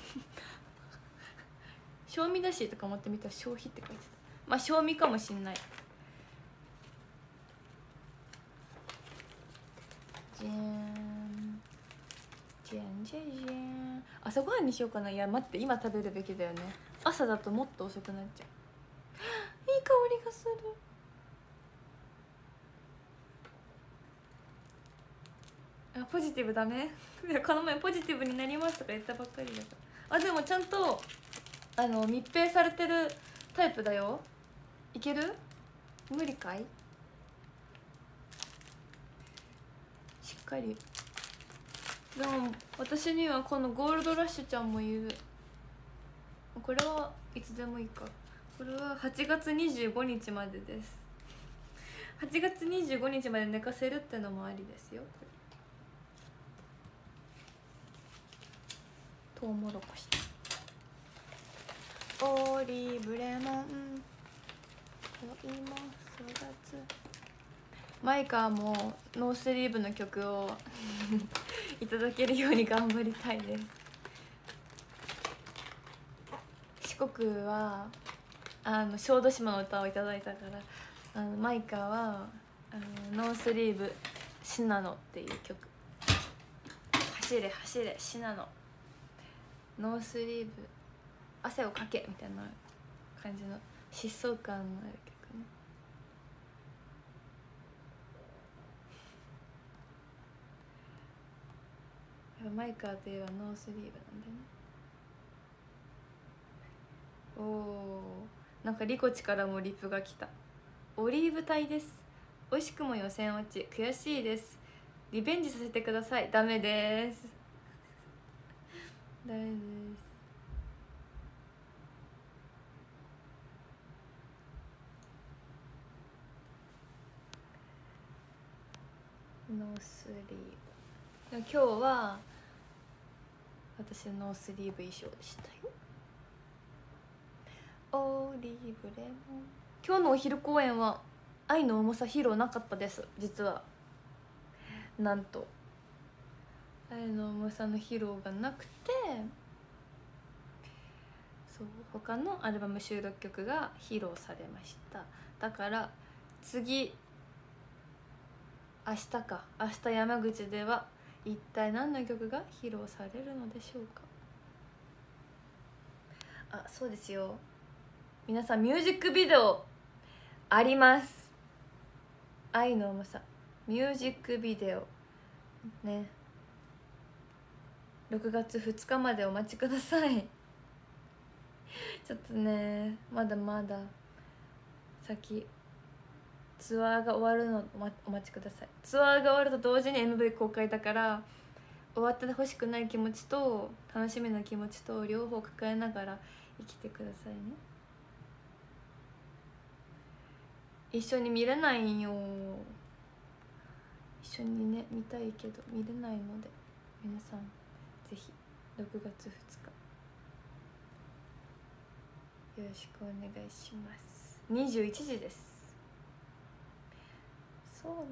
賞味だしとか思ってみたら消費って書いてた。まあ賞味かもしんない。 じゃんじゃじゃん。朝ごはんにしようかな。いや待って、今食べるべきだよね。朝だともっと遅くなっちゃう。いい香りがする。あ、ポジティブダメいやこの前ポジティブになりますとか言ったばっかりだから。あ、でもちゃんとあの密閉されてるタイプだよ。いける？無理かい？しっかり。でも私にはこのゴールドラッシュちゃんもいる。これはいつでもいいか。これははちがつにじゅうごにちまでです。はちがつにじゅうごにちまで寝かせるってのもありですよ。トウモロコシ、オリーブレモン、お芋育つ。マイカーもノースリーブの曲をいただけるように頑張りたいです。四国はあの小豆島の歌をいただいたから、あのマイカーはあのノースリーブシナノっていう曲。走れ走れシナノ、ノースリーブ汗をかけみたいな感じの疾走感のある曲ね。マイカーといえばノースリーブなんでね。おお、なんかリコチからもリプが来た。オリーブ隊です。惜しくも予選落ち、悔しいです。リベンジさせてください。ダメですダメです。ノースリーブ、今日は私のノースリーブ衣装でしたよ。オリーブレモン。今日のお昼公演は愛の重さ披露なかったです。実はなんと愛の重さの披露がなくて、そう他のアルバム収録曲が披露されました。だから次明日か明日山口では一体何の曲が披露されるのでしょうか。あ、そうですよ、皆さんミュージックビデオあります。愛の重さミュージックビデオね、ろくがつふつかまでお待ちくださいちょっとねまだまだ先ツアーが終わるのをお待ちください。ツアーが終わると同時に エムブイ 公開だから、終わってほしくない気持ちと楽しみな気持ちと両方抱えながら生きてくださいね。一緒に見れないんよ。一緒にね見たいけど見れないので、皆さんぜひろくがつふつかよろしくお願いします。にじゅういちじです。そうなの。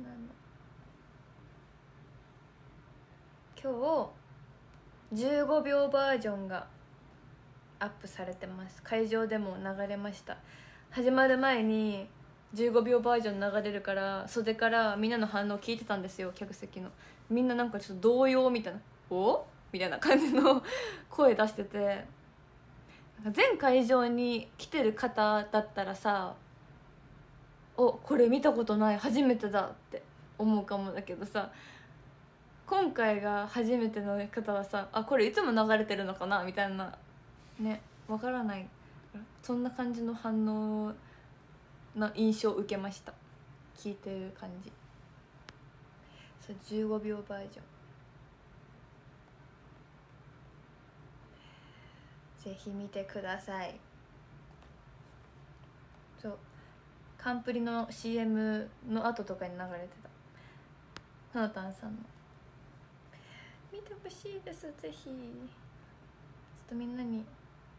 今日じゅうごびょうバージョンがアップされてます。会場でも流れました。始まる前にじゅうごびょうバージョン流れるから、袖からみんなの反応聞いてたんですよ。客席のみんななんかちょっと動揺みたいな、おみたいな感じの声出してて、全会場に来てる方だったらさ、おこれ見たことない初めてだって思うかもだけどさ、今回が初めての方はさ、あこれいつも流れてるのかなみたいなね、わからない、そんな感じの反応な印象を受けました。聞いてる感じ。そうじゅうごびょうバージョンぜひ見てください。そうカンプリの シーエム の後とかに流れてた。はなたんさんの見てほしいです。ぜひちょっとみんなに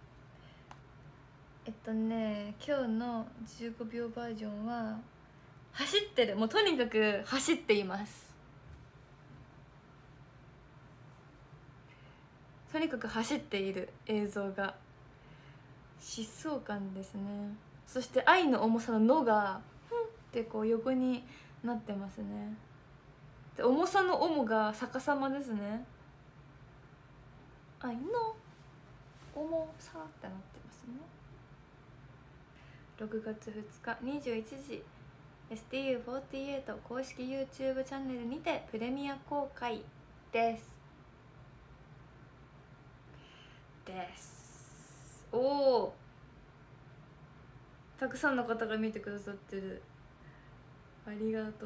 えっとね今日のじゅうごびょうバージョンは走ってる、もうとにかく走っています。とにかく走っている映像が疾走感ですね。そして愛の重さの「の」がふんってこう横になってますね。で重さの「重」が逆さまですね。 愛の重さってなってますね。ろくがつふつかにじゅういちじ エスティーユーフォーティーエイト 公式 YouTube チャンネルにてプレミア公開ですですおお、たくさんの方が見てくださってる、ありがとう。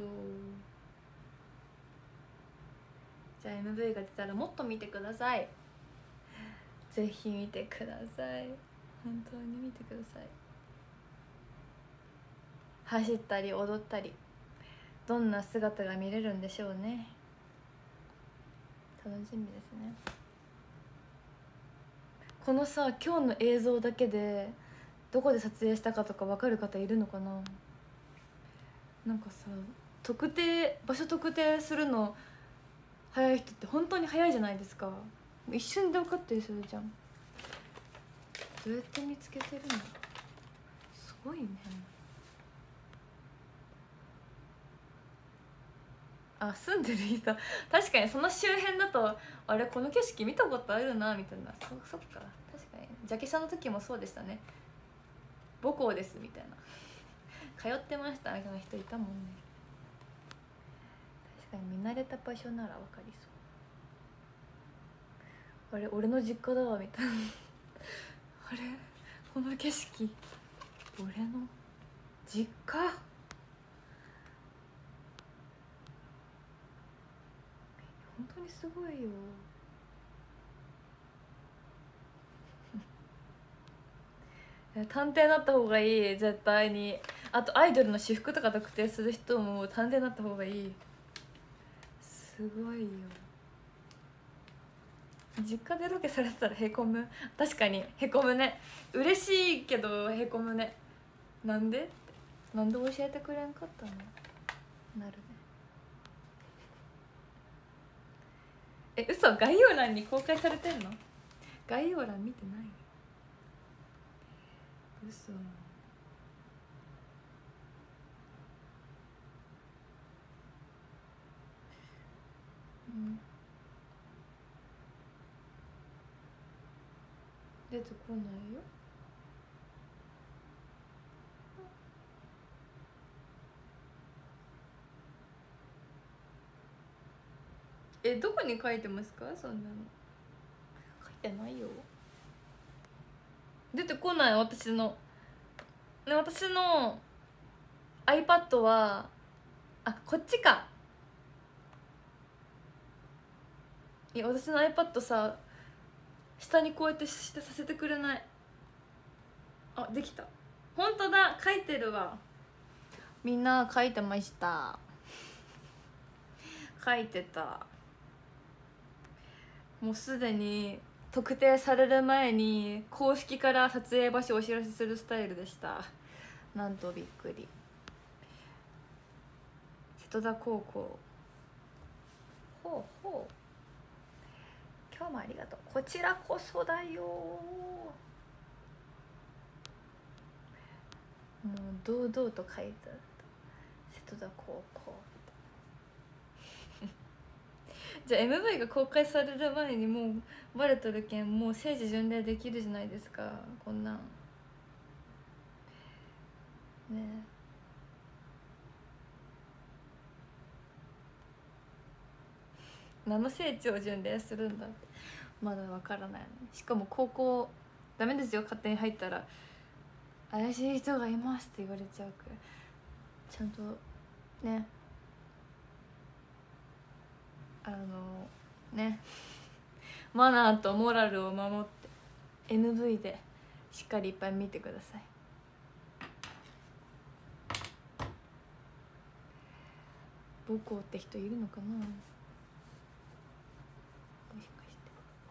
じゃあ エムブイ が出たらもっと見てください。ぜひ見てください、本当に見てください。走ったり踊ったり、どんな姿が見れるんでしょうね。楽しみですね。このさ、今日の映像だけでどこで撮影したかとか分かる方いるのかな。なんかさ、特定場所特定するの早い人って本当に早いじゃないですか。一瞬で分かったりするじゃん。どうやって見つけてるんだ、すごいね。あ、住んでる人確かにその周辺だと、あれこの景色見たことあるなみたいな。そそっか、確かにジャケ写の時もそうでしたね。母校ですみたいな通ってましたみたいな人いたもんね。確かに見慣れた場所なら分かりそう。あれ俺の実家だわみたいなあれこの景色俺の実家。本当にすごいよ探偵になった方がいい、絶対に。あとアイドルの私服とか特定する人も探偵になった方がいい。すごいよ。実家でロケされてたらへこむ。確かにへこむね。嬉しいけどへこむね。なんでって、なんで教えてくれんかったのなるね。え、嘘、概要欄に公開されてんの。概要欄見てない。嘘。うん、出てこないよ。え、どこに書いてますか、そんなの。書いてないよ。出てこない、私の。ね、私の iPad は、あ、こっちか。いや、私の iPad さ、下にこうやってしてさせてくれない。あ、できた。本当だ、書いてるわ。みんな書いてました。書いてた。もうすでに特定される前に公式から撮影場所をお知らせするスタイルでした。なんとびっくり。瀬戸田高校。ほうほう、今日もありがとう。こちらこそだよ。もう堂々と書いてあった、瀬戸田高校じゃあ エムブイ が公開される前にもうバレとるけん、もう聖地巡礼できるじゃないですか、こんなんね。何の聖地を巡礼するんだってまだわからないの。しかも高校ダメですよ、勝手に入ったら怪しい人がいますって言われちゃうから、ちゃんとね、あのねマナーとモラルを守って エヌブイ でしっかりいっぱい見てください。母校って人いるのかな、もしかして。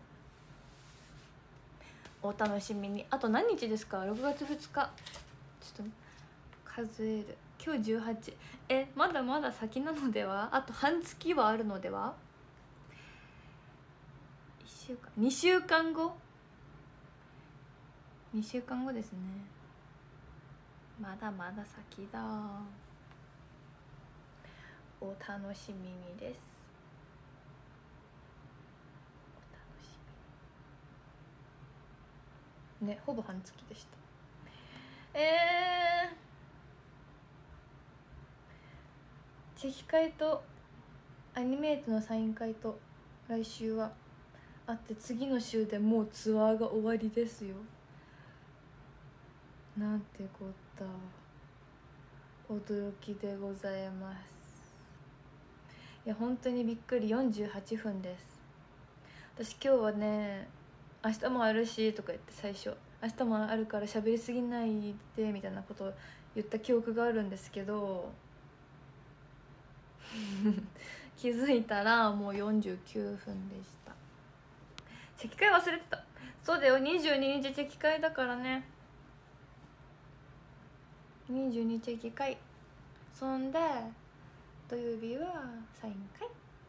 お楽しみに。あと何日ですか。ろくがつふつか。ちょっと数える。今日じゅうはち。え、まだまだ先なのでは。あと半月はあるのでは。いっしゅうかん、にしゅうかんご、にしゅうかんごですね。まだまだ先だ。お楽しみにです。お楽しね、ほぼ半月でした。えー、チェキ会とアニメートのサイン会と来週はあって、次の週でもうツアーが終わりですよ。なんてこった、驚きでございます。いや本当にびっくり。よんじゅうはっぷんです。私今日はね、明日もあるしとか言って、最初明日もあるから喋りすぎないでみたいなことを言った記憶があるんですけど気づいたらもうよんじゅうきゅうふんでした。チェキ会忘れてた。そうだよ、にじゅうににちチェキ会だからね。にじゅうにチェキ会、そんで土曜日はサイン会。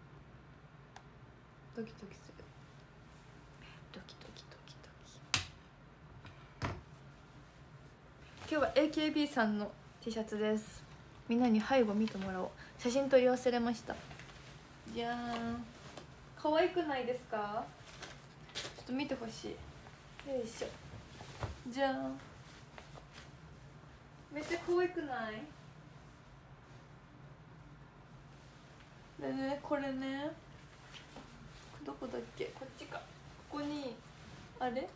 ドキドキする。ドキドキドキドキ。今日は エーケービー さんの T シャツです。みんなに背後見てもらおう。写真撮り忘れました。じゃーん。可愛くないですか？ちょっと見てほしい。よいしょ。じゃーん。めっちゃ可愛くない？でね、これね、どこだっけ、こっちか。ここにあれ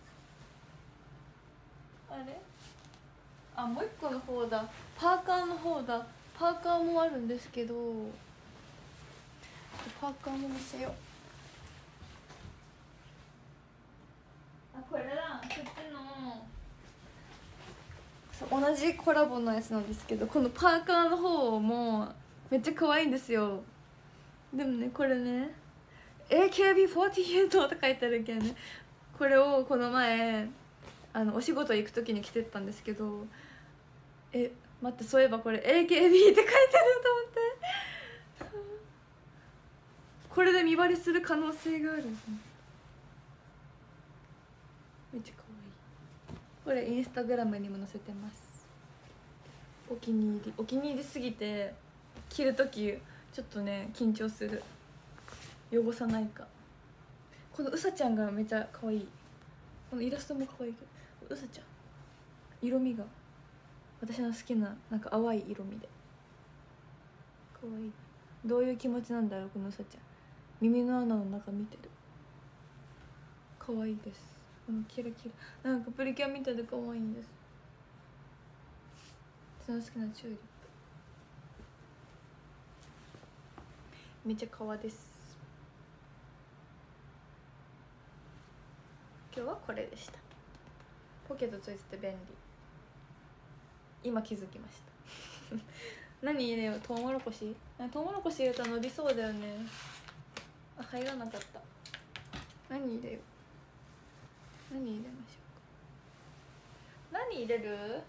あれあ、もう一個の方だ。パーカーの方だ。パーカーもあるんですけど、パーカーも見せよう。あ、これだ。こっちのそう同じコラボのやつなんですけど、このパーカーの方もめっちゃ可愛いんですよ。でもね、これね エーケービーフォーティーエイト って書いてあるけどね、これをこの前あのお仕事行く時に着てったんですけど、え待って、そういえばこれ エーケービー って書いてると思って、これで見バレする可能性がある。めっちゃ可愛い。これインスタグラムにも載せてます。お気に入り、お気に入りすぎて着る時ちょっとね緊張する。汚さないか。このうさちゃんがめちゃ可愛い。このイラストも可愛いけど、うさちゃん色味が私の好きななんか淡い色味で可愛い。どういう気持ちなんだろうこのうさちゃん。耳の穴の中見てる。可愛いです。このキラキラなんかプリキュアみたいで可愛いんです。私の好きなチューリップめっちゃ可愛いです。今日はこれでした。ポケットついてて便利。今気づきました何入れよう。トウモロコシ。トウモロコシ入れたら伸びそうだよね。あ、入らなかった。何入れよう。何入れましょうか。何入れる？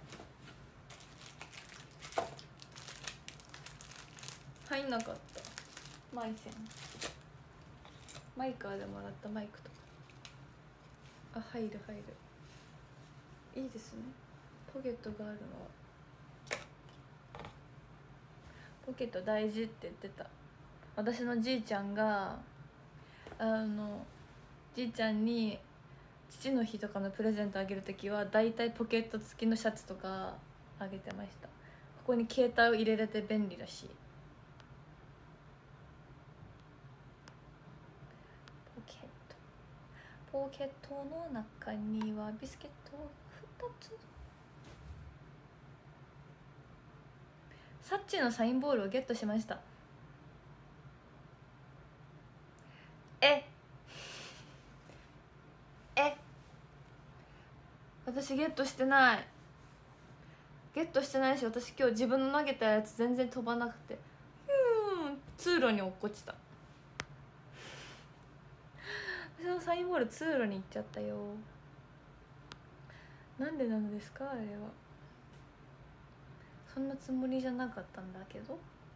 入んなかった。マイセン、マイカーでもらったマイクとか。あ、入る入る。いいですね、ポケットがあるのは。ポケット大事って言ってた。私のじいちゃんがあのじいちゃんに父の日とかのプレゼントあげるときはだいたいポケット付きのシャツとかあげてました。ここに携帯を入れれて便利だし。ポケットポケットの中にはビスケットふたつ。サッチのサインボールをゲットしました。ええ私ゲットしてない。ゲットしてないし、私今日自分の投げたやつ全然飛ばなくて、ヒューン通路に落っこちた。私のサインボール通路に行っちゃったよ。なんでなのですかあれは。そんなつもりじゃなかったんだけど。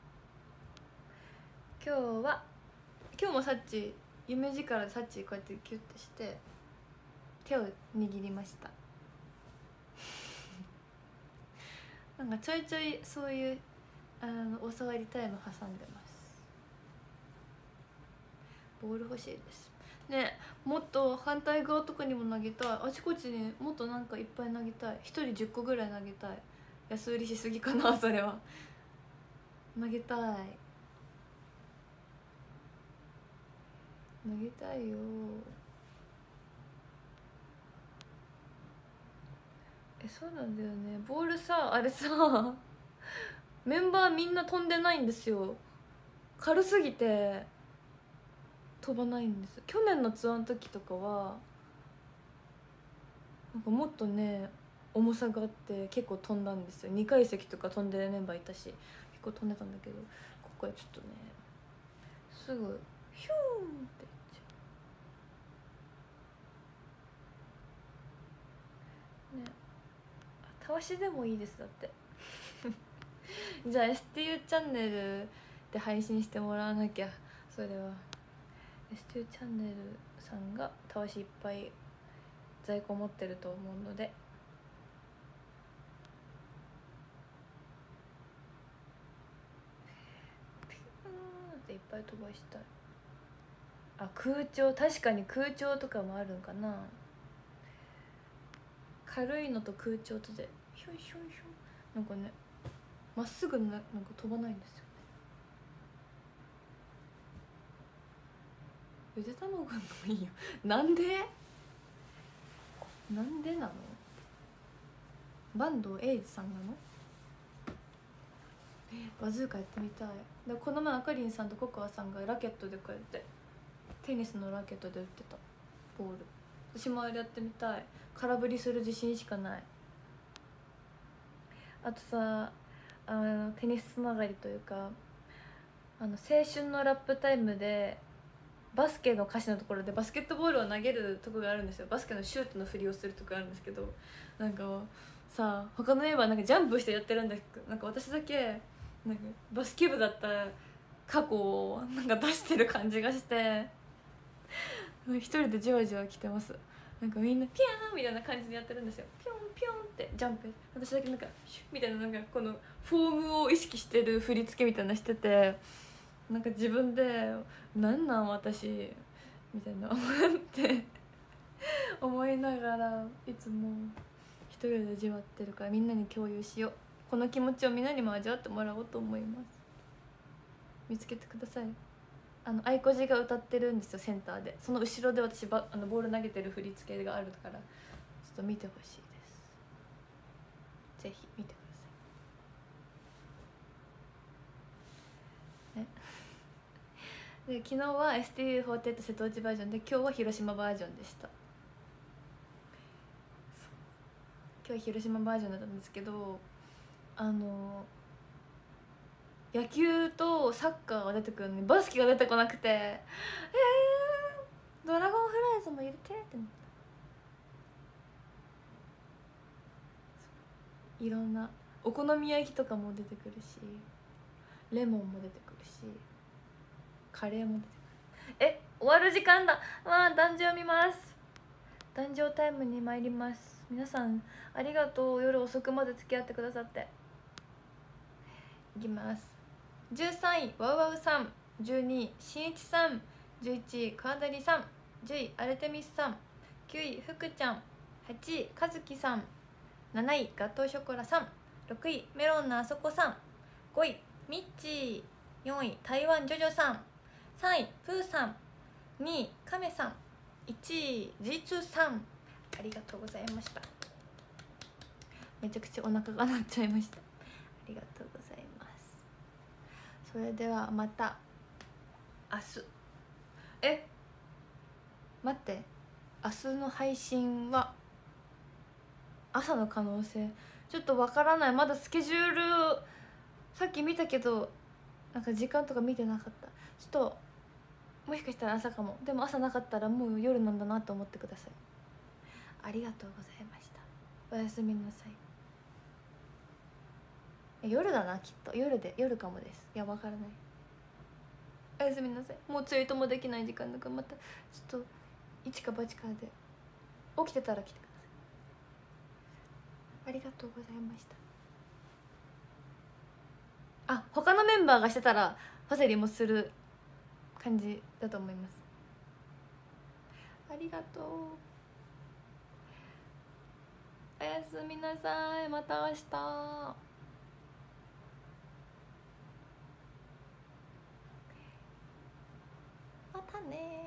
今日は今日もサッチ夢力でサッチこうやってキュッてして手を握りましたなんかちょいちょいそういうあのお触りタイム挟んでます。ボール欲しいです。 ね、もっと反対側とかにも投げたい。あちこちにもっとなんかいっぱい投げたい。ひとりじゅっこぐらい投げたい。安売りしすぎかなそれは。投げたい、投げたいよ。え、そうなんだよね。ボールさ、あれさメンバーみんな飛んでないんですよ。軽すぎて飛ばないんです。去年のツアーの時とかはなんかもっとね重さがあって結構飛んだんですよ。にかい席とか飛んでるメンバーいたし結構飛んでたんだけど、ここはちょっとねすぐヒューンっていっちゃうね。たわしでもいいですだってじゃあ エスティーユー チャンネルで配信してもらわなきゃ。それは エスティーユー チャンネルさんがたわしいっぱい在庫持ってると思うので、ピューンっていっぱい飛ばしたい。あ、空調、確かに空調とかもあるんかな。軽いのと空調とでひょいひょいひょい、なんかねまっすぐななんか飛ばないんですよね。ゆで卵のいいよなんでなんでなの。坂東英二さんなの。バズーカやってみたい。でこの前あかりんさんとココアさんがラケットでこうやってテニスのラケットで売ってたボール。私もあれやってみたい。空振りする自信しかない。あとさ、あのテニスつながりというか、あの青春のラップタイムでバスケの歌詞のところでバスケットボールを投げるとこがあるんですよ。バスケのシュートの振りをするとこがあるんですけど、なんかさ他のメンバーなんかジャンプしてやってるんだけど、なんか私だけなんかバスケ部だった過去をなんか出してる感じがして一人でじわじわ来てます。なんかみんなピャーンみたいな感じでやってるんですよ。ピョンピョンってジャンプ、私だけなんかシュッみたいな、なんかこのフォームを意識してる振り付けみたいなしてて、なんか自分でなんなん私みたいな思って思いながらいつも一人で味わってるから、みんなに共有しよう。この気持ちをみんなにも味わってもらおうと思います。見つけてください。あの愛子寺が歌ってるんですよセンターで。その後ろで私ばあのボール投げてる振り付けがあるからちょっと見てほしいです。ぜひ見てくださいね。で昨日は エスティーユーフォーティーエイト 瀬戸内バージョンで、今日は広島バージョンでした。今日は広島バージョンだったんですけど、あの野球とサッカーが出てくるのにバスケが出てこなくて、えー、ドラゴンフライズも入れてってなった。いろんなお好み焼きとかも出てくるし、レモンも出てくるし、カレーも出てくる。え、終わる時間だ。わあ、壇上見ます。壇上タイムに参ります。皆さんありがとう。夜遅くまで付き合ってくださって。いきます。じゅうさんいワウワウさん、じゅうにいしんいちさん、じゅういちい川谷さん、じゅういアルテミスさん、きゅうい福ちゃん、はちい和樹さん、なないガトーショコラさん、ろくいメロンのあそこさん、ごいミッチー、よんい台湾ジョジョさん、さんいプーさん、にいカメさん、いちいジーツーさん、ありがとうございました。めちゃくちゃお腹が鳴っちゃいました。ありがとうございます。それではまた明日。え待って、明日の配信は朝の可能性ちょっとわからない。まだスケジュールさっき見たけどなんか時間とか見てなかった。ちょっともしかしたら朝かも。でも朝なかったらもう夜なんだなと思ってください。ありがとうございました。おやすみなさい。夜だなきっと。夜で夜かもです。いやわからない。おやすみなさい。もうツイートもできない時間だから、またちょっと一か八かで起きてたら来てください。ありがとうございました。あ、他のメンバーがしてたらパセリもする感じだと思います。 ありがとう。おやすみなさい。また明日。またね。